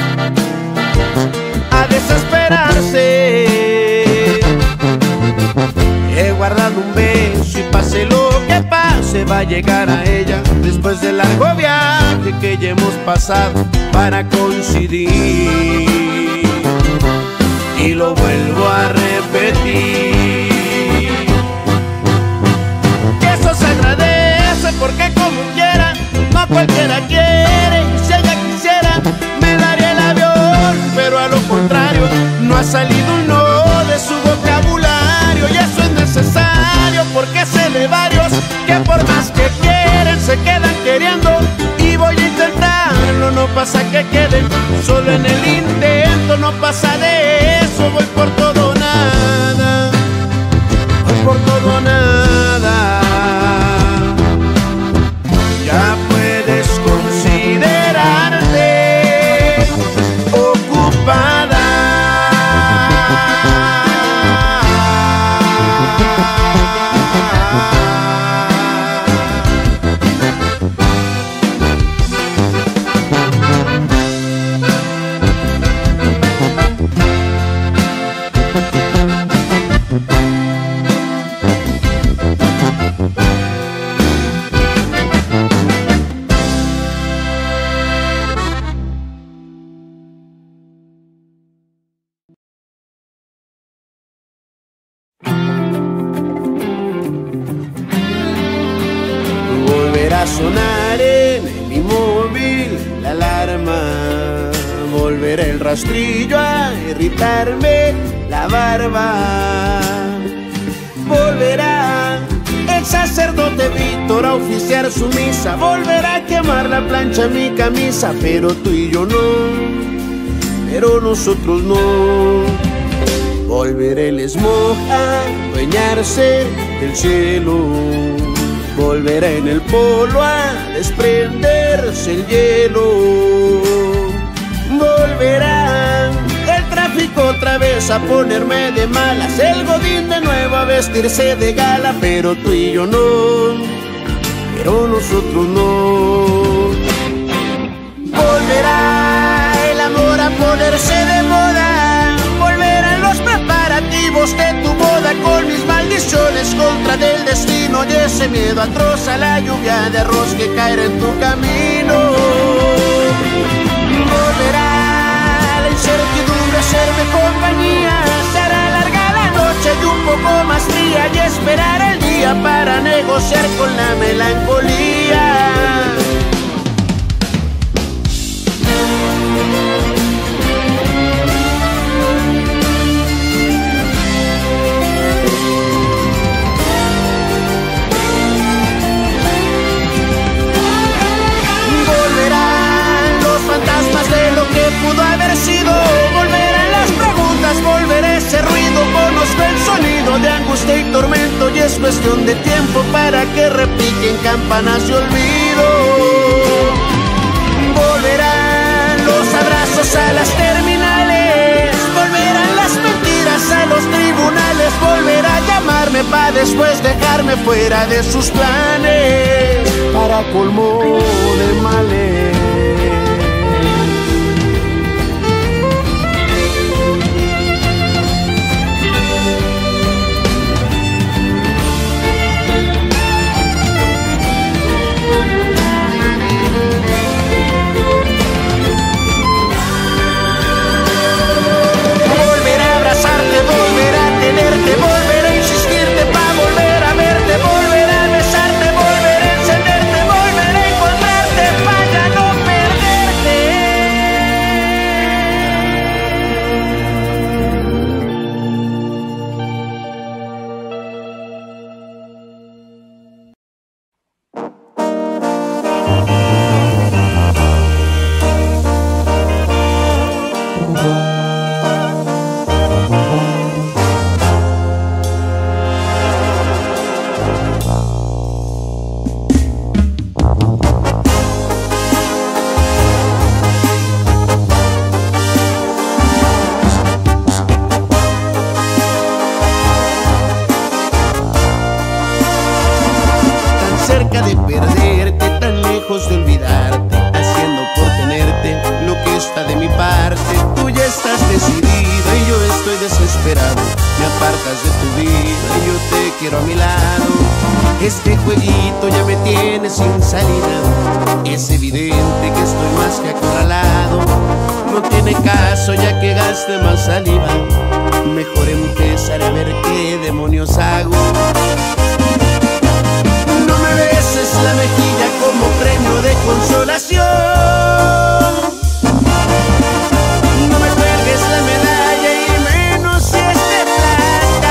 a desesperarse. He guardado un beso y pase lo que pase, va a llegar a ella después del largo viaje que ya hemos pasado para coincidir. Y lo vuelvo a repetir, que eso se agradece, porque como quiera, no cualquiera quiere, y si ella quisiera, me daría el avión, pero a lo contrario, no ha salido un no de su vocabulario, y eso es necesario, porque sé de varios que por más que quieren se quedan queriendo, y voy a intentarlo, no pasa que queden solo en el intento, no pasa de eso, voy por todo nada, voy por todo nada. Ya puedes considerarte ocupada. sonar en mi móvil la alarma. Volverá el rastrillo a irritarme la barba. Volverá el sacerdote Víctor a oficiar su misa. Volverá a quemar la plancha mi camisa. Pero tú y yo no, pero nosotros no. Volverá el smog a adueñarse del cielo. Volverá en el polo a desprenderse el hielo. Volverá el tráfico otra vez a ponerme de malas. El godín de nuevo a vestirse de gala. Pero tú y yo no, pero nosotros no. Volverá el amor a ponerse de moda. Volverán los preparativos de tu boda, con mis maldiciones contra del destino y ese miedo atroz a la lluvia de arroz que caerá en tu camino. Volverá la incertidumbre a hacerme compañía. Será larga la noche y un poco más fría, y esperar el día para negociar con la melancolía. Pudo haber sido, volverán las preguntas, volverá ese ruido, conozco el sonido de angustia y tormento, y es cuestión de tiempo para que repiquen campanas de olvido. Volverán los abrazos a las terminales, volverán las mentiras a los tribunales, volverá a llamarme para después dejarme fuera de sus planes, para colmo de males. Volveré a insistirte para volver a verte, volveré a besarte, volveré a encenderte, volveré a encontrarte para ya no quiero a mi lado. Este jueguito ya me tiene sin salida. Es evidente que estoy más que acorralado. No tiene caso ya que gaste más saliva. Mejor empezaré a ver qué demonios hago. No me beses la mejilla como premio de consolación. No me cuelgues la medalla y menos si es de plata.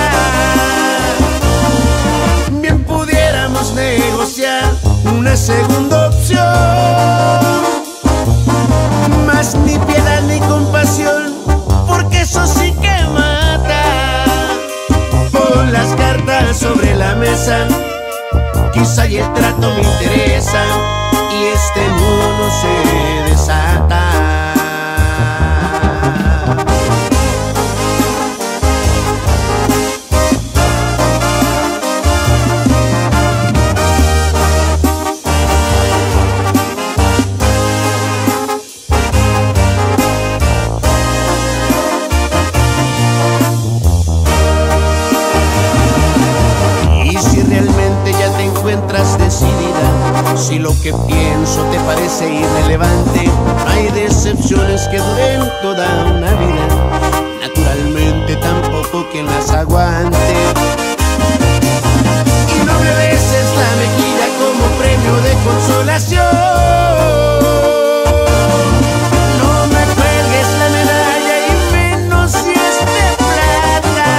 Bien pudiéramos negociar una segunda opción. Más ni piedad ni compasión, porque eso sí que mata. Pon las cartas sobre la mesa, quizá y el trato me interesa y este mundo se desata. Si lo que pienso te parece irrelevante, hay decepciones que duren toda una vida. Naturalmente tampoco quien las aguante. Y no me beses la mejilla como premio de consuelo. consolación. No me cuelgues la medalla y menos si es de plata.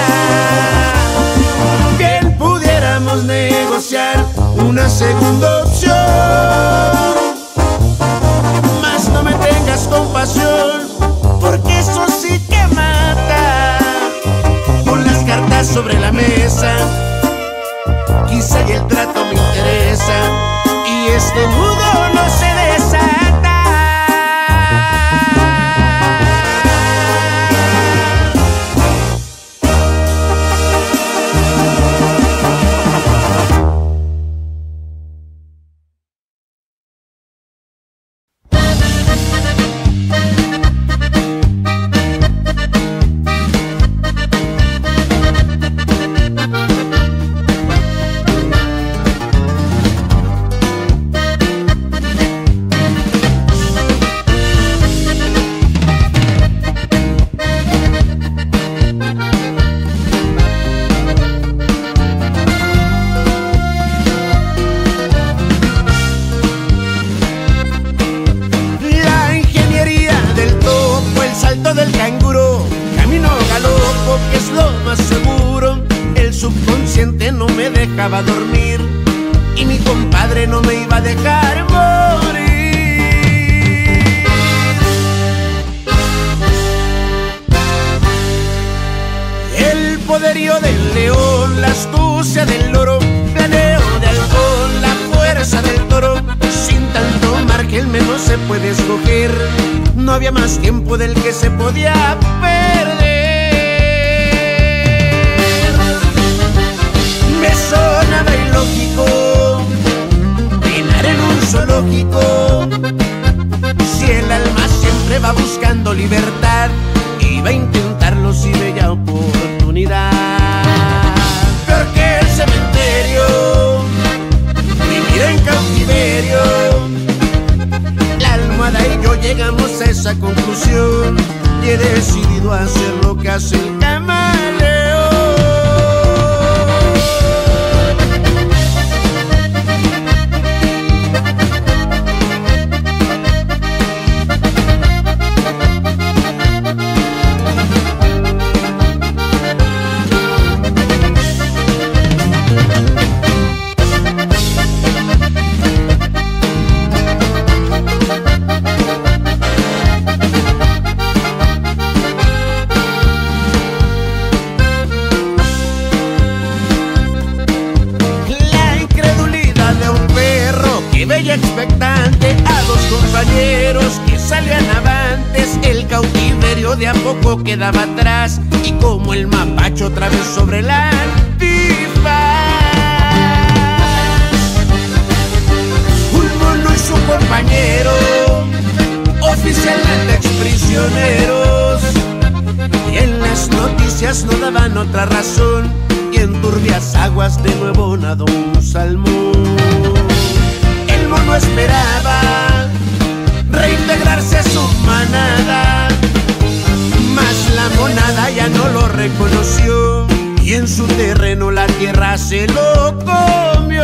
Bien pudiéramos negociar una segunda opción, mas no me tengas compasión, porque eso sí que mata. Con las cartas sobre la mesa, quizá y el trato me interesa, y este nudo no se desata. Del canguro, camino galopo, que es lo más seguro. El subconsciente no me dejaba dormir y mi compadre no me iba a dejar morir. El poderío del león, la astucia del loro, planeo de halcón, la fuerza del toro. Sin tanto margen menos se puede escoger. No había más tiempo del que se podía perder. Me sonaba ilógico penar en un zoológico, si el alma siempre va buscando libertad, iba a intentarlo si veía oportunidad. Peor que el cementerio, vivir en cautiverio. La almohada y yo llegamos a esa conclusión y he decidido hacer lo que hace el camaleón. Expectante a dos compañeros que salían avantes, el cautiverio de a poco quedaba atrás y como el mapacho otra vez sobre la antifaz. Un mono y su compañero, oficialmente exprisioneros, y en las noticias no daban otra razón, y en turbias aguas de nuevo nadó un salmón. El mono esperaba reintegrarse a su manada, mas la monada ya no lo reconoció y en su terreno la tierra se lo comió.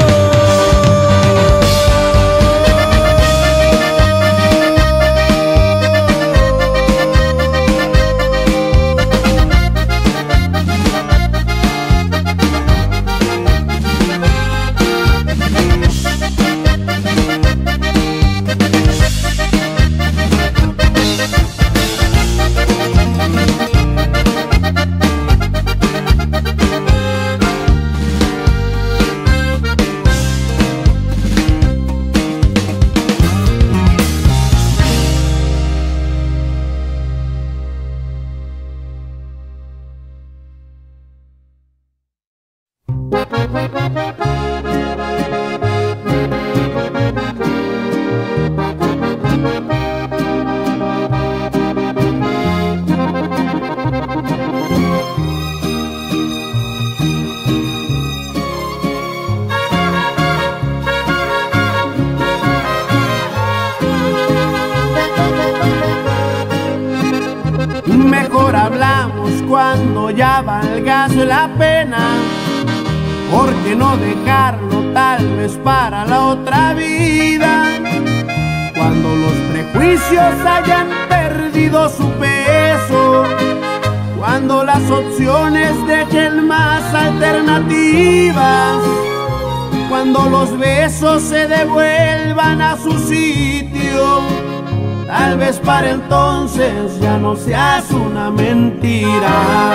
Mejor hablamos cuando ya valga la pena, porque no dejarlo tal vez para la otra vida, cuando los prejuicios hayan perdido su peso, cuando las opciones dejen más alternativas, cuando los besos se devuelvan a su sitio, tal vez para entonces ya no seas una mentira.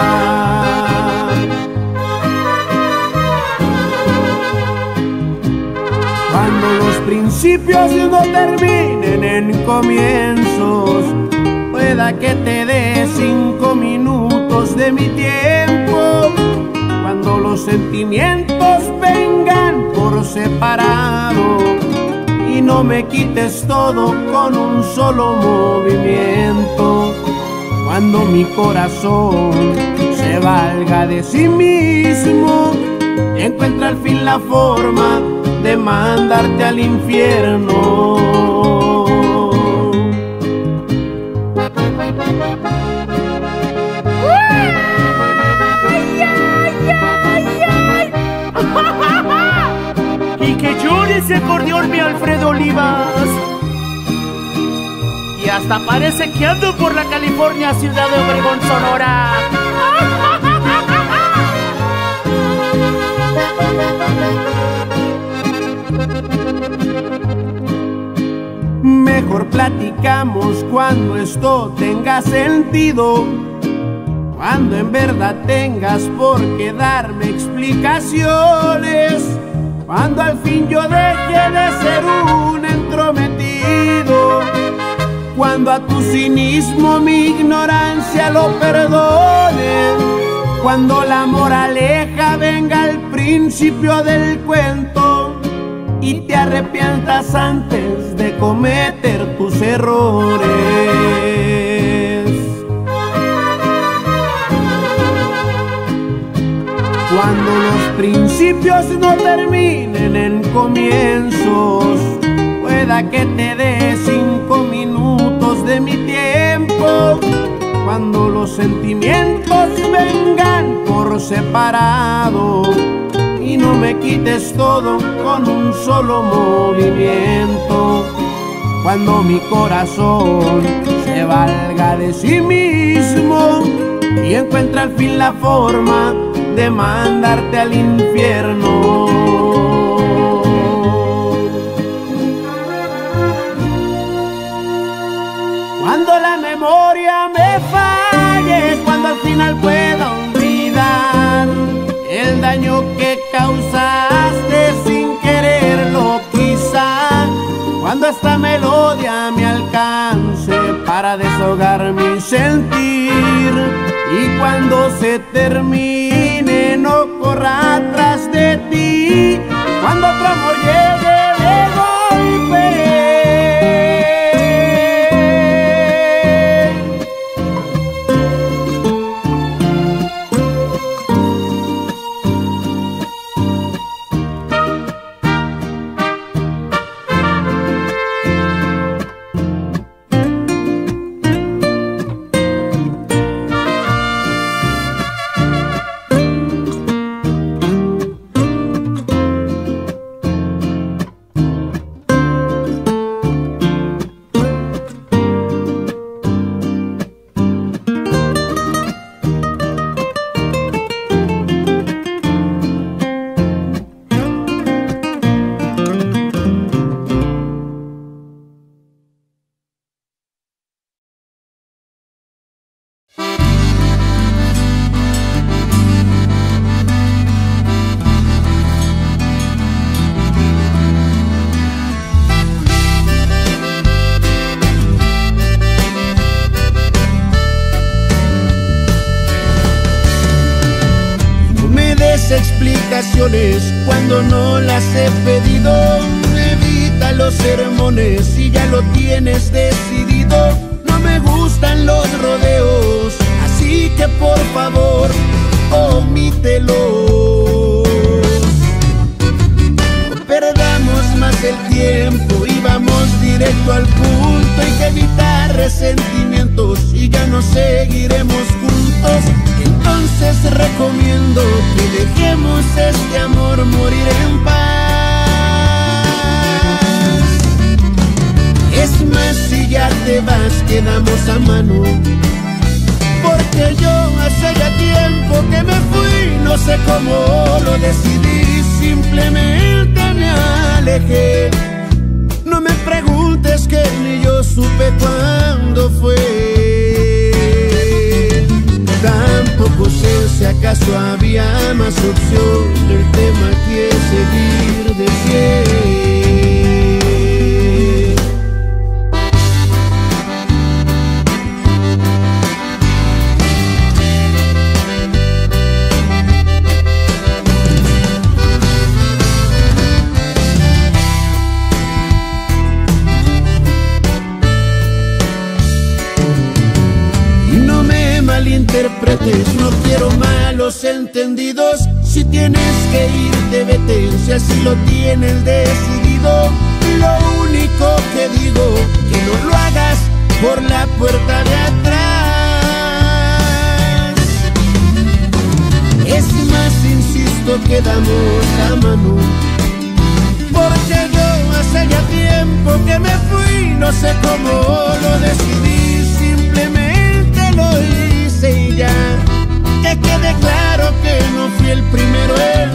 Cuando los principios no terminen en comienzos, pueda que te dé cinco minutos de mi tiempo. Cuando los sentimientos vengan por separado y no me quites todo con un solo movimiento. Cuando mi corazón se valga de sí mismo, encuentra al fin la forma de mandarte al infierno. Y que llore ese acordeón mi Alfredo Olivas. Y hasta parece que ando por la California, ciudad de Obregón, Sonora. Mejor platicamos cuando esto tenga sentido, cuando en verdad tengas por qué darme explicaciones, cuando al fin yo deje de ser un entrometido, cuando a tu cinismo mi ignorancia lo perdone, cuando la moraleja venga al principio del cuento y te arrepientas antes de cometer tus errores. Cuando los principios no terminen en comienzos, pueda que te dé cinco minutos de mi tiempo. Cuando los sentimientos vengan por separado y no me quites todo con un solo movimiento. Cuando mi corazón se valga de sí mismo y encuentra al fin la forma de mandarte al infierno. Cuando la memoria me falle, cuando al final pueda olvidar el daño que causaste sin quererlo quizá, cuando esta melodía me alcance para desahogar mi sentir, y cuando se termine no corra atrás de ti, cuando otro amor llegue de golpe. Explicaciones cuando no las he pedido, evita los sermones si ya lo tienes decidido. No me gustan los rodeos, así que por favor omítelos. No perdamos más el tiempo y vamos directo al punto. Hay que evitar resentimientos y ya no seguiremos juntos. Entonces recomiendo que dejemos este amor morir en paz. te vas quedamos a mano. Porque yo hace ya tiempo que me fui, no sé cómo lo decidí, simplemente me alejé. No me preguntes que ni yo supe cuándo fue. Tampoco sé si acaso había más opción, el tema aquí es seguir de pie. Malinterpretes, no quiero malos entendidos. Si tienes que irte, vete, si así lo tienes decidido. Lo único que digo, que no lo hagas por la puerta de atrás. Es más, insisto, quedamos a mano. Porque yo hace ya tiempo que me fui, no sé cómo lo decidí, simplemente lo hice y ya. Que quede claro que no fui el primero en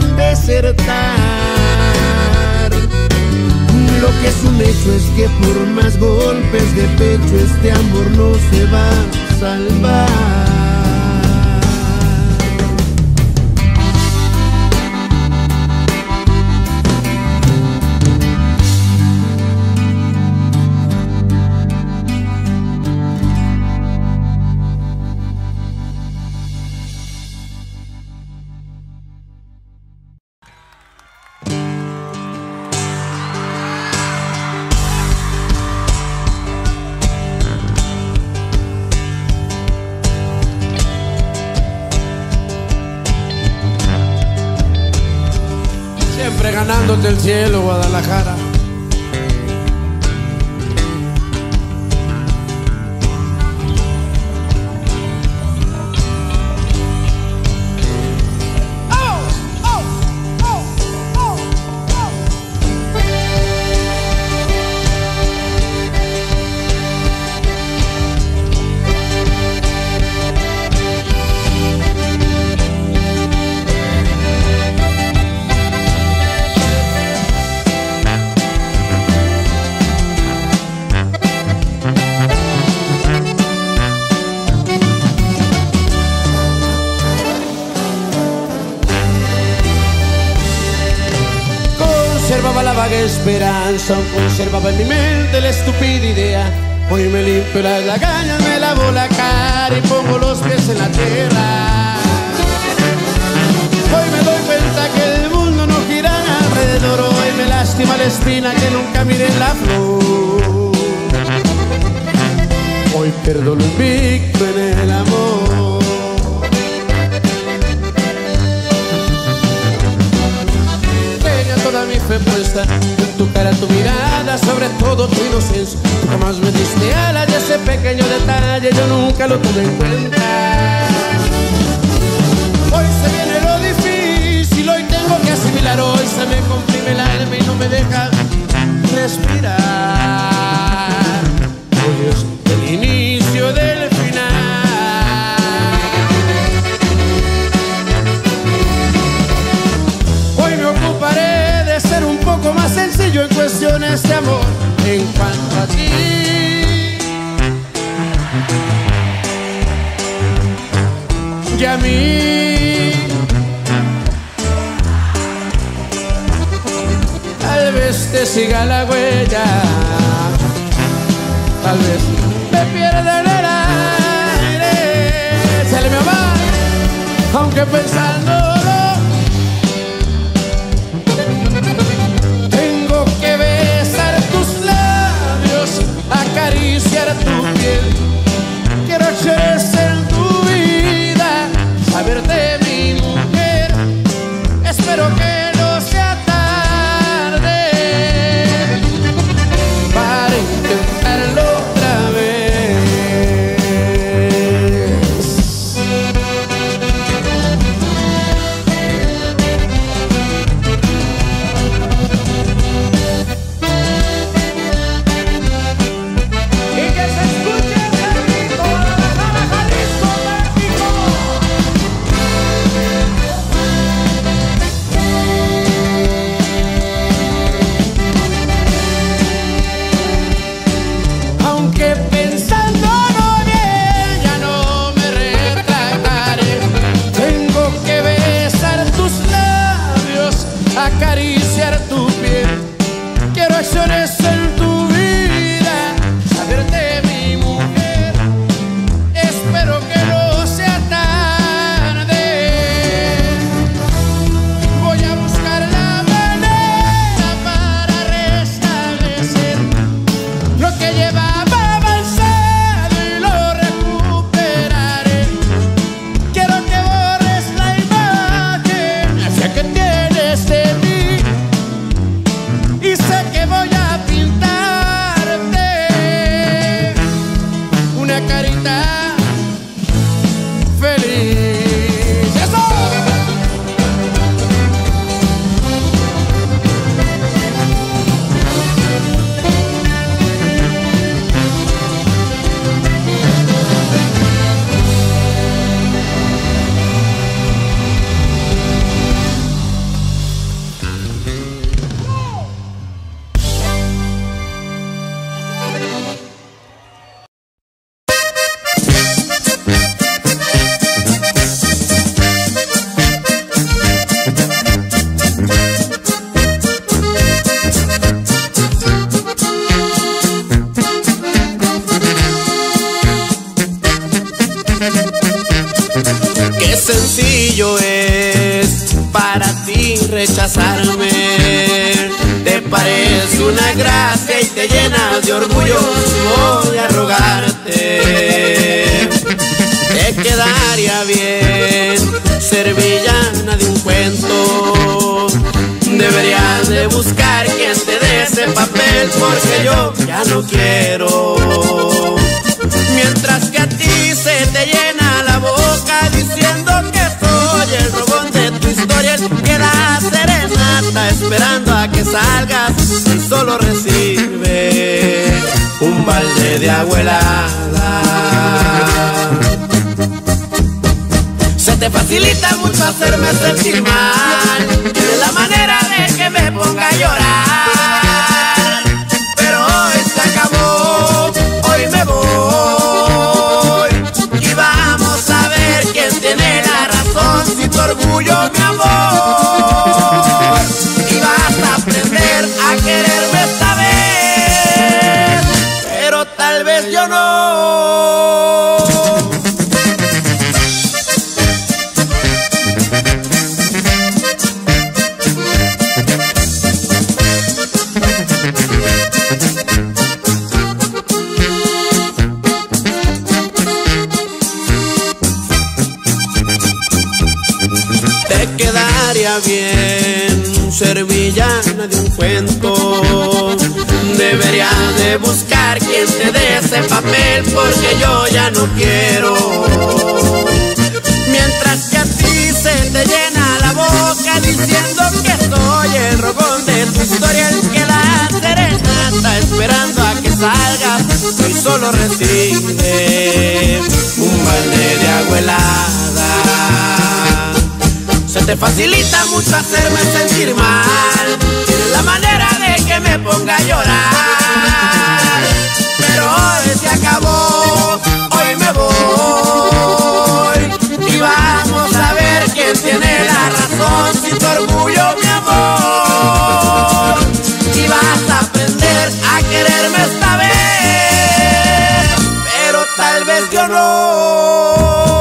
desertar. Lo que es un hecho es que por más golpes de pecho este amor no se va a salvar. Ganándote el cielo, Guadalajara. Conservaba la vaga esperanza, aún conservaba en mi mente la estúpida idea. Hoy me limpio las lagañas, me lavo la cara y pongo los pies en la tierra. Hoy me doy cuenta que el mundo no gira alrededor. Hoy me lastima la espina que nunca miré en la flor. Hoy pierdo lo invicto en el amor. Toda mi fe puesta en tu cara, tu mirada, sobre todo tu inocencia. Tú jamás me diste alas y ese pequeño detalle yo nunca lo tuve en cuenta. Hoy se viene lo difícil, hoy tengo que asimilar. Hoy se me comprime el alma y no me deja respirar. Hoy es el inicio del final. Hoy me ocuparé ser un poco más sencillo en cuestiones de amor. En cuanto a ti, y a mí, tal vez te siga la huella, tal vez me pierda en el aire. Sale mi amor, aunque pensándolo acariciar tu piel. Quiero crecer en tu vida, saberte mi mujer. Espero que no sea tarde para intentarlo otra vez. Qué sencillo es para ti rechazarme. Te parece una gracia y te llenas de orgullo. Voy a rogarte. Te quedaría bien ser villana de un cuento. Deberías de buscar quien te dé ese papel, porque yo ya no quiero. Mientras que a ti se te llena la boca diciendo que soy el robón de tu historia, el que da serenata esperando a que salgas y solo recibe un balde de agua helada. Se te facilita mucho hacerme sentir mal, tienes la manera de que me ponga a llorar. Pero hoy se acabó, hoy me voy, y vamos a ver quién tiene la razón, si tu orgullo, mi amor. Y vas a aprender a quererme esta vez, pero tal vez yo no. Te quedaría bien ser villana de un cuento. Deberías de buscar quien te dé ese papel, porque yo ya no quiero. Mientras que a ti se te llena la boca diciendo que soy el rogón de tu historia, el que la serenata esperando a que salgas, hoy solo recibe un balde de agua helada. Se te facilita mucho hacerme sentir mal, tienes la manera de que me ponga a llorar. Pero hoy se acabó, hoy me voy, y vamos a ver quién tiene la razón, si tu orgullo, mi amor. Y vas a aprender a quererme esta vez, pero tal vez yo no.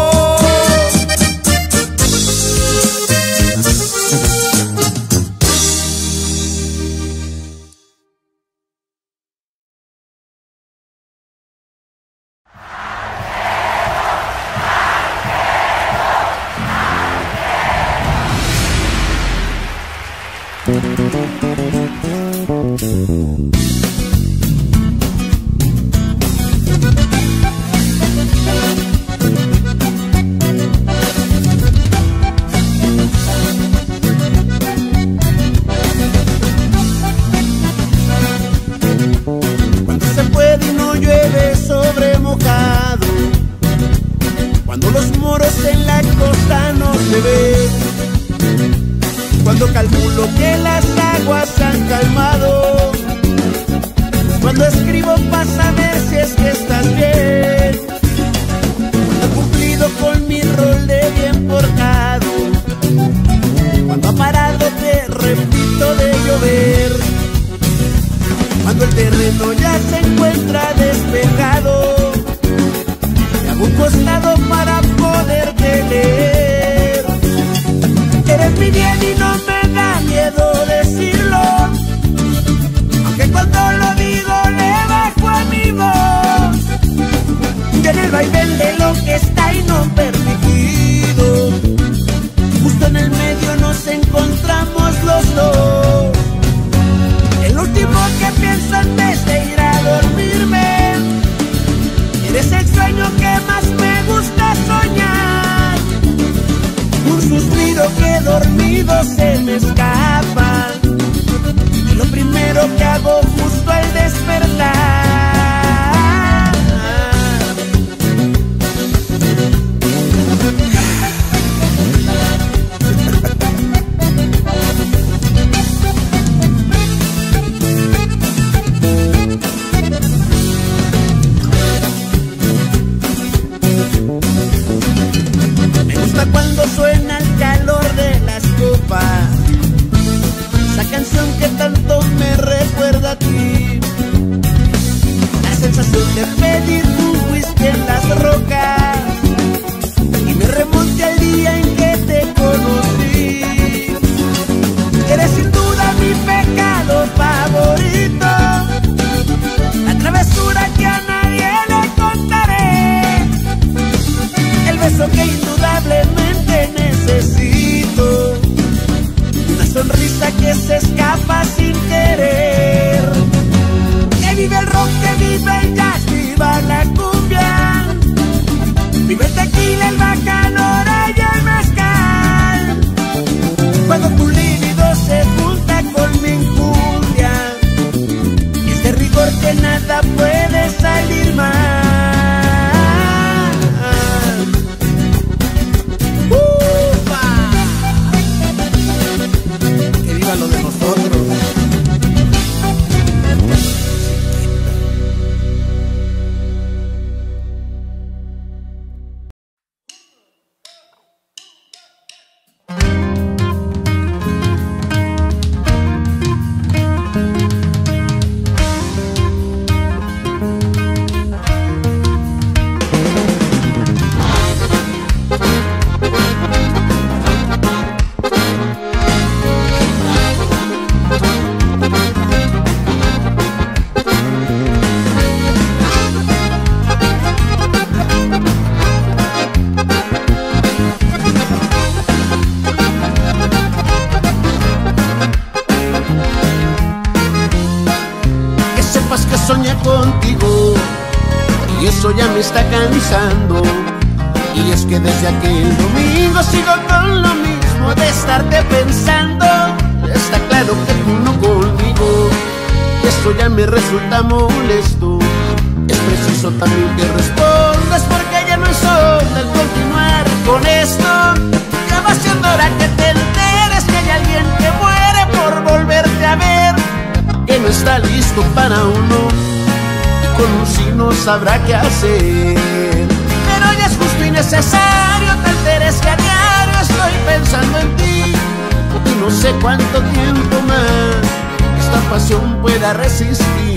Cuando se puede y no llueve sobre mojado, cuando los moros en la costa no se ven, cuando calculo que las aguas han calmado, cuando escribo pásame si es que estás bien, cuando he cumplido con mi rol de bien portado, cuando ha parado, te repito, de llover, cuando el terreno ya se encuentra despejado, me hago un costado para poderte leer. Eres mi bien y no me da miedo decirlo, aunque cuando lo digo le bajo a mi voz. Y en el vaivén de lo que está y no permitido, justo en el medio nos encontramos los dos. El último que pienso antes de ir a dormirme, eres el sueño que más me gusta soñar. Un suspiro que dormido se me escapa, y lo primero que hago justo al despertar. Me gusta cuando suena el calor de las copas, esa canción que tanto me recuerda a ti, la sensación de pedir un whisky en las rocas, eso que indudablemente necesito. Una sonrisa que se escapa sin querer. Que vive el rock, que vive el jazz, viva la cumbia. Vive el tequila, el bacanora y el mezcal. Cuando tu líbido se junta con mi injundia, es de rigor que nada puede salir mal. ¡Ufa! Que viva lo de nosotros. Ya me está cansando, y es que desde aquel domingo sigo con lo mismo de estarte pensando. Está claro que tú no conmigo, y eso ya me resulta molesto. Es preciso también que respondas, porque ya no es hora de continuar con esto. Ya va siendo hora que te enteres que hay alguien que muere por volverte a ver, que no está listo para uno. Con un sí no sabrá qué hacer, pero ya es justo y necesario te enteres que a diario estoy pensando en ti, y no sé cuánto tiempo más esta pasión pueda resistir.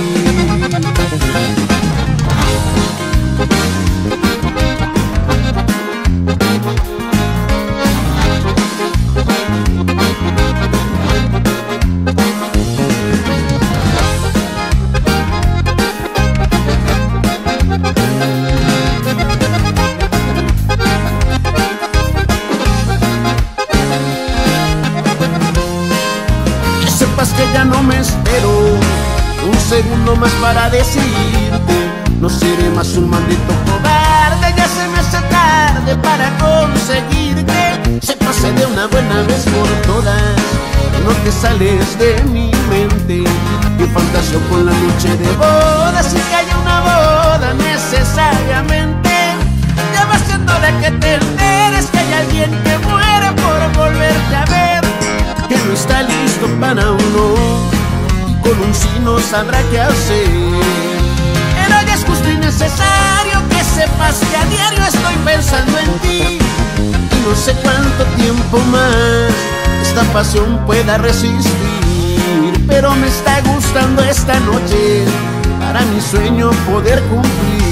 Ya no me espero un segundo más para decirte, no seré más un maldito cobarde. Ya se me hace tarde para conseguir que se pase de una buena vez por todas. No te sales de mi mente, yo fantaseo con la noche de bodas y que haya una boda necesariamente. Ya va siendo hora que te enteres que hay alguien que muere por volverte a ver, que no está listo para uno, y con un sí no sabrá qué hacer. Pero ya es justo y necesario que sepas que a diario estoy pensando en ti, y no sé cuánto tiempo más esta pasión pueda resistir. Pero me está gustando esta noche para mi sueño poder cumplir.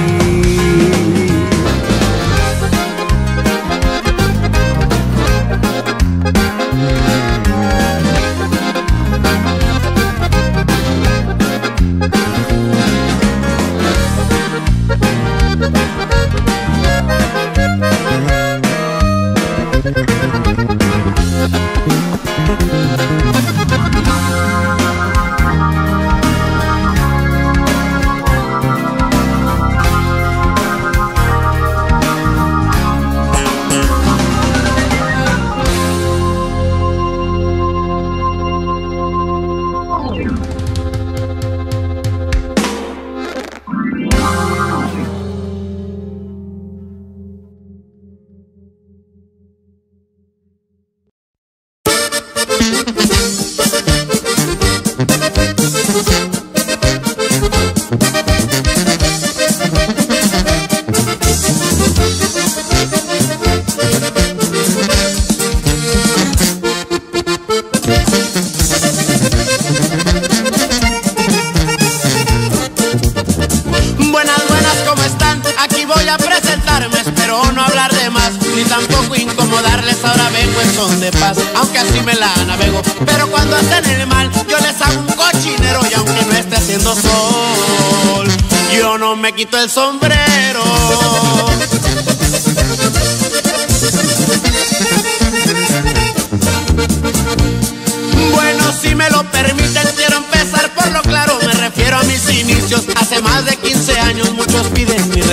De paz, aunque así me la navego, pero cuando hacen el mal yo les hago un cochinero, y aunque no esté haciendo sol yo no me quito el sombrero.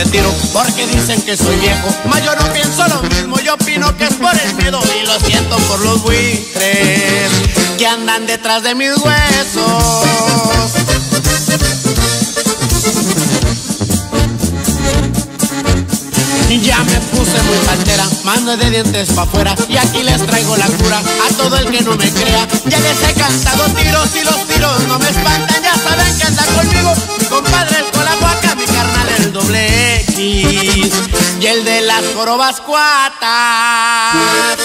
retiro porque dicen que soy viejo. Mas yo no pienso lo mismo, yo opino que es por el miedo. Y lo siento por los buitres que andan detrás de mis huesos. Ya me puse muy pantera, mando de dientes pa' afuera, y aquí les traigo la cura a todo el que no me crea. Ya les he cantado tiros y los tiros no me espantan. Ya saben que anda conmigo mi compadre el Colahuaca, mi carnal el doble X y el de las jorobas cuatas.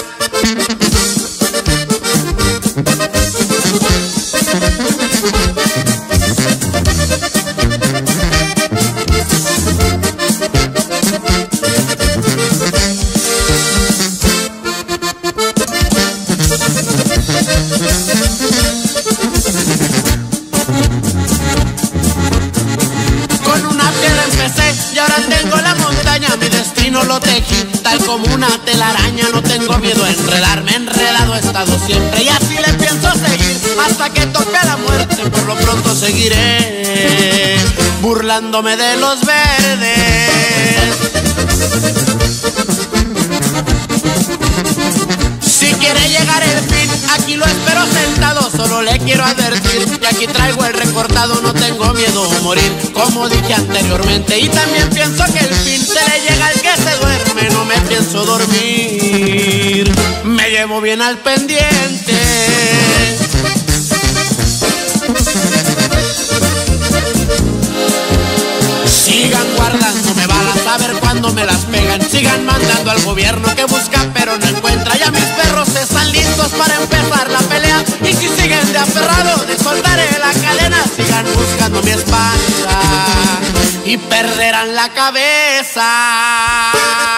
Lo tejí, tal como una telaraña. No tengo miedo a enredarme, enredado he estado siempre. Y así le pienso seguir hasta que toque la muerte. Por lo pronto seguiré burlándome de los verdes. Si quiere llegar el fin, aquí lo espero sentado. Solo le quiero advertir que aquí traigo el recortado. No tengo miedo a morir, como dije anteriormente. Y también pienso que el fin se le llega al que se duerme. No me pienso dormir, me llevo bien al pendiente. Sigan guardándome balas a ver cuándo me las pegan. Sigan mandando al gobierno que busca pero no encuentra. Ya mis perros están listos para empezar la pelea. Y si siguen de aferrado les soltaré la cadena. Sigan buscando mi espalda y perderán la cabeza.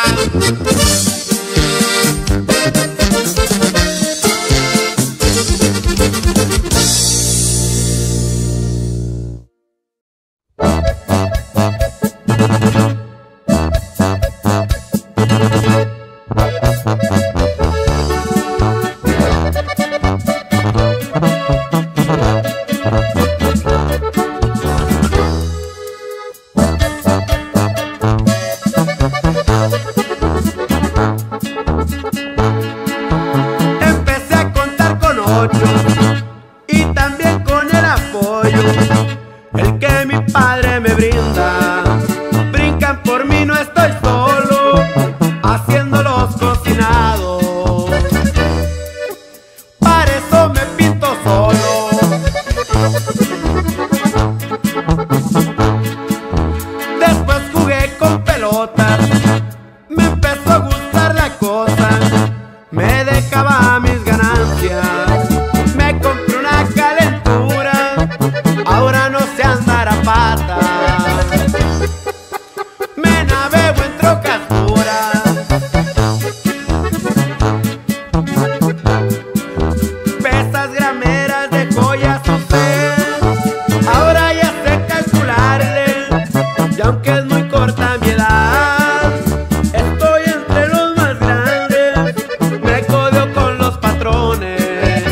Y también con el apoyo, el que mi padre me brinda. Brincan por mí, no estoy solo, haciendo los cocinados. Para eso me pinto solo. Después jugué con pelotas, me empezó a gustar la cosa. Me dejaba mis ganancias, me compré una calentura, ahora no sé andar a pata. Me navego en trocas duras, pesas grameras de joyas usé. Ahora ya sé calcularle, y aunque es muy corta mi edad, estoy entre los más grandes. Me codeo con los patrones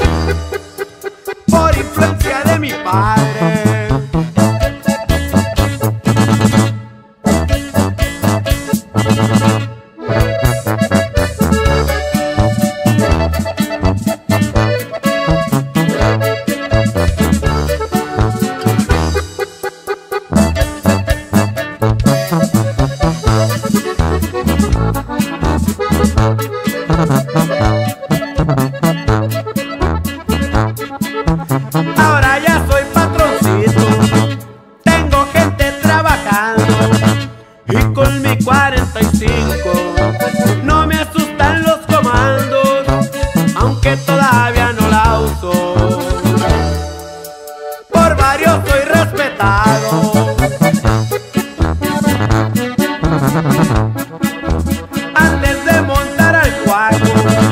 por influencia de mi padre. Ahora ya soy patroncito, tengo gente trabajando, y con mi cuarenta y cinco no me asustan los comandos, aunque todavía no la uso. Por varios soy respetado, antes de montar al cuaco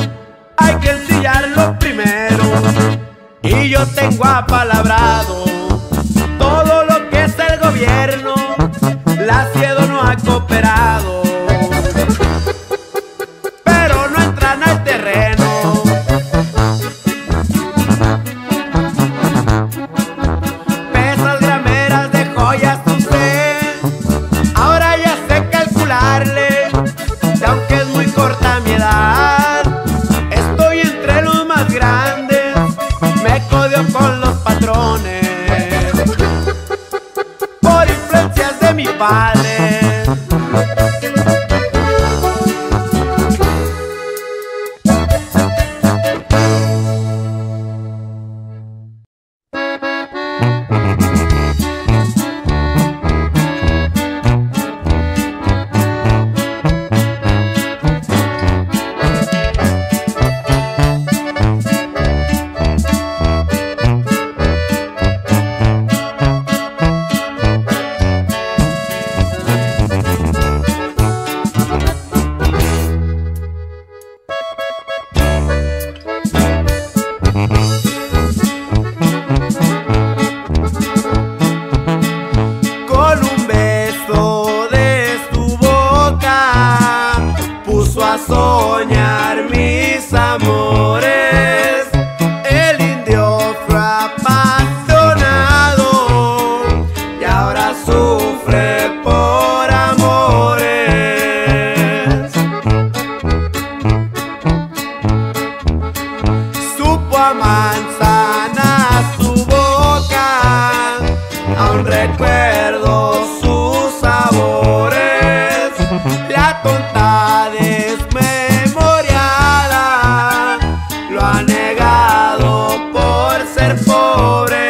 a soñar mis amores. El indio fue apasionado y ahora sufre por amores. Supo a manzana su boca, aún recuerdo sus sabores. La tonta desmemoriada lo ha negado por ser pobre.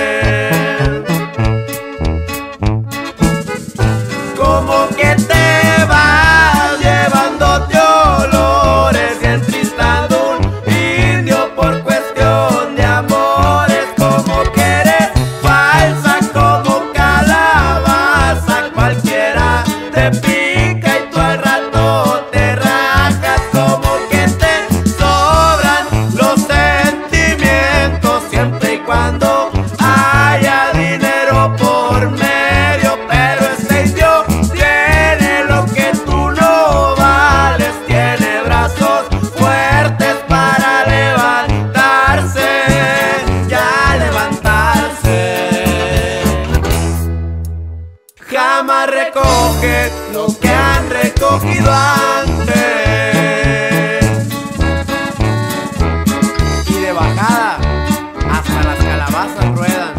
Como que te vas llevándote olores y entristando un indio por cuestión de amores. Como que eres falsa como calabaza, cualquiera te pica y tú al rato te rajas. Como que te sobran los sentimientos siempre y cuando haya dinero por medio. Pero este indio tiene lo que tú no vales, tiene brazos fuertes para levantarse, ya levantarse. Jamás recoge lo que han recogido antes. Y de bajada hasta las calabazas ruedan.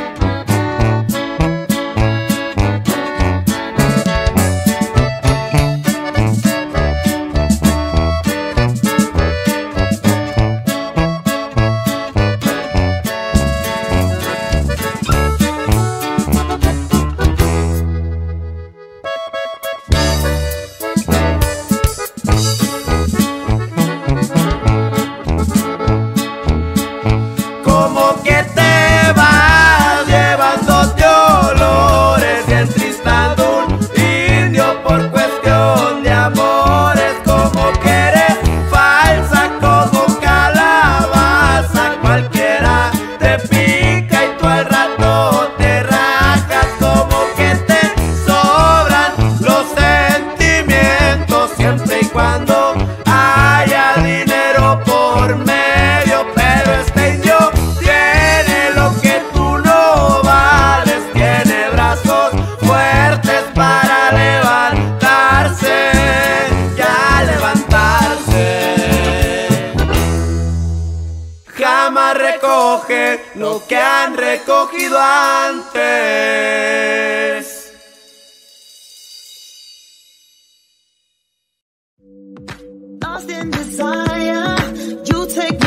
Como que te vas llevándote olores y entristando un indio por cuestión de amores. Como que eres falsa como calabaza, cualquiera te pica y tú al rato te rajas. Como que te sobran los sentimientos siempre y cuando haya dinero por medio. Pero este indio tiene lo que tú no vales, tiene brazos fuertes para levantarse, ya levantarse. Jamás recoge lo que han recogido antes. Lost in desire, you take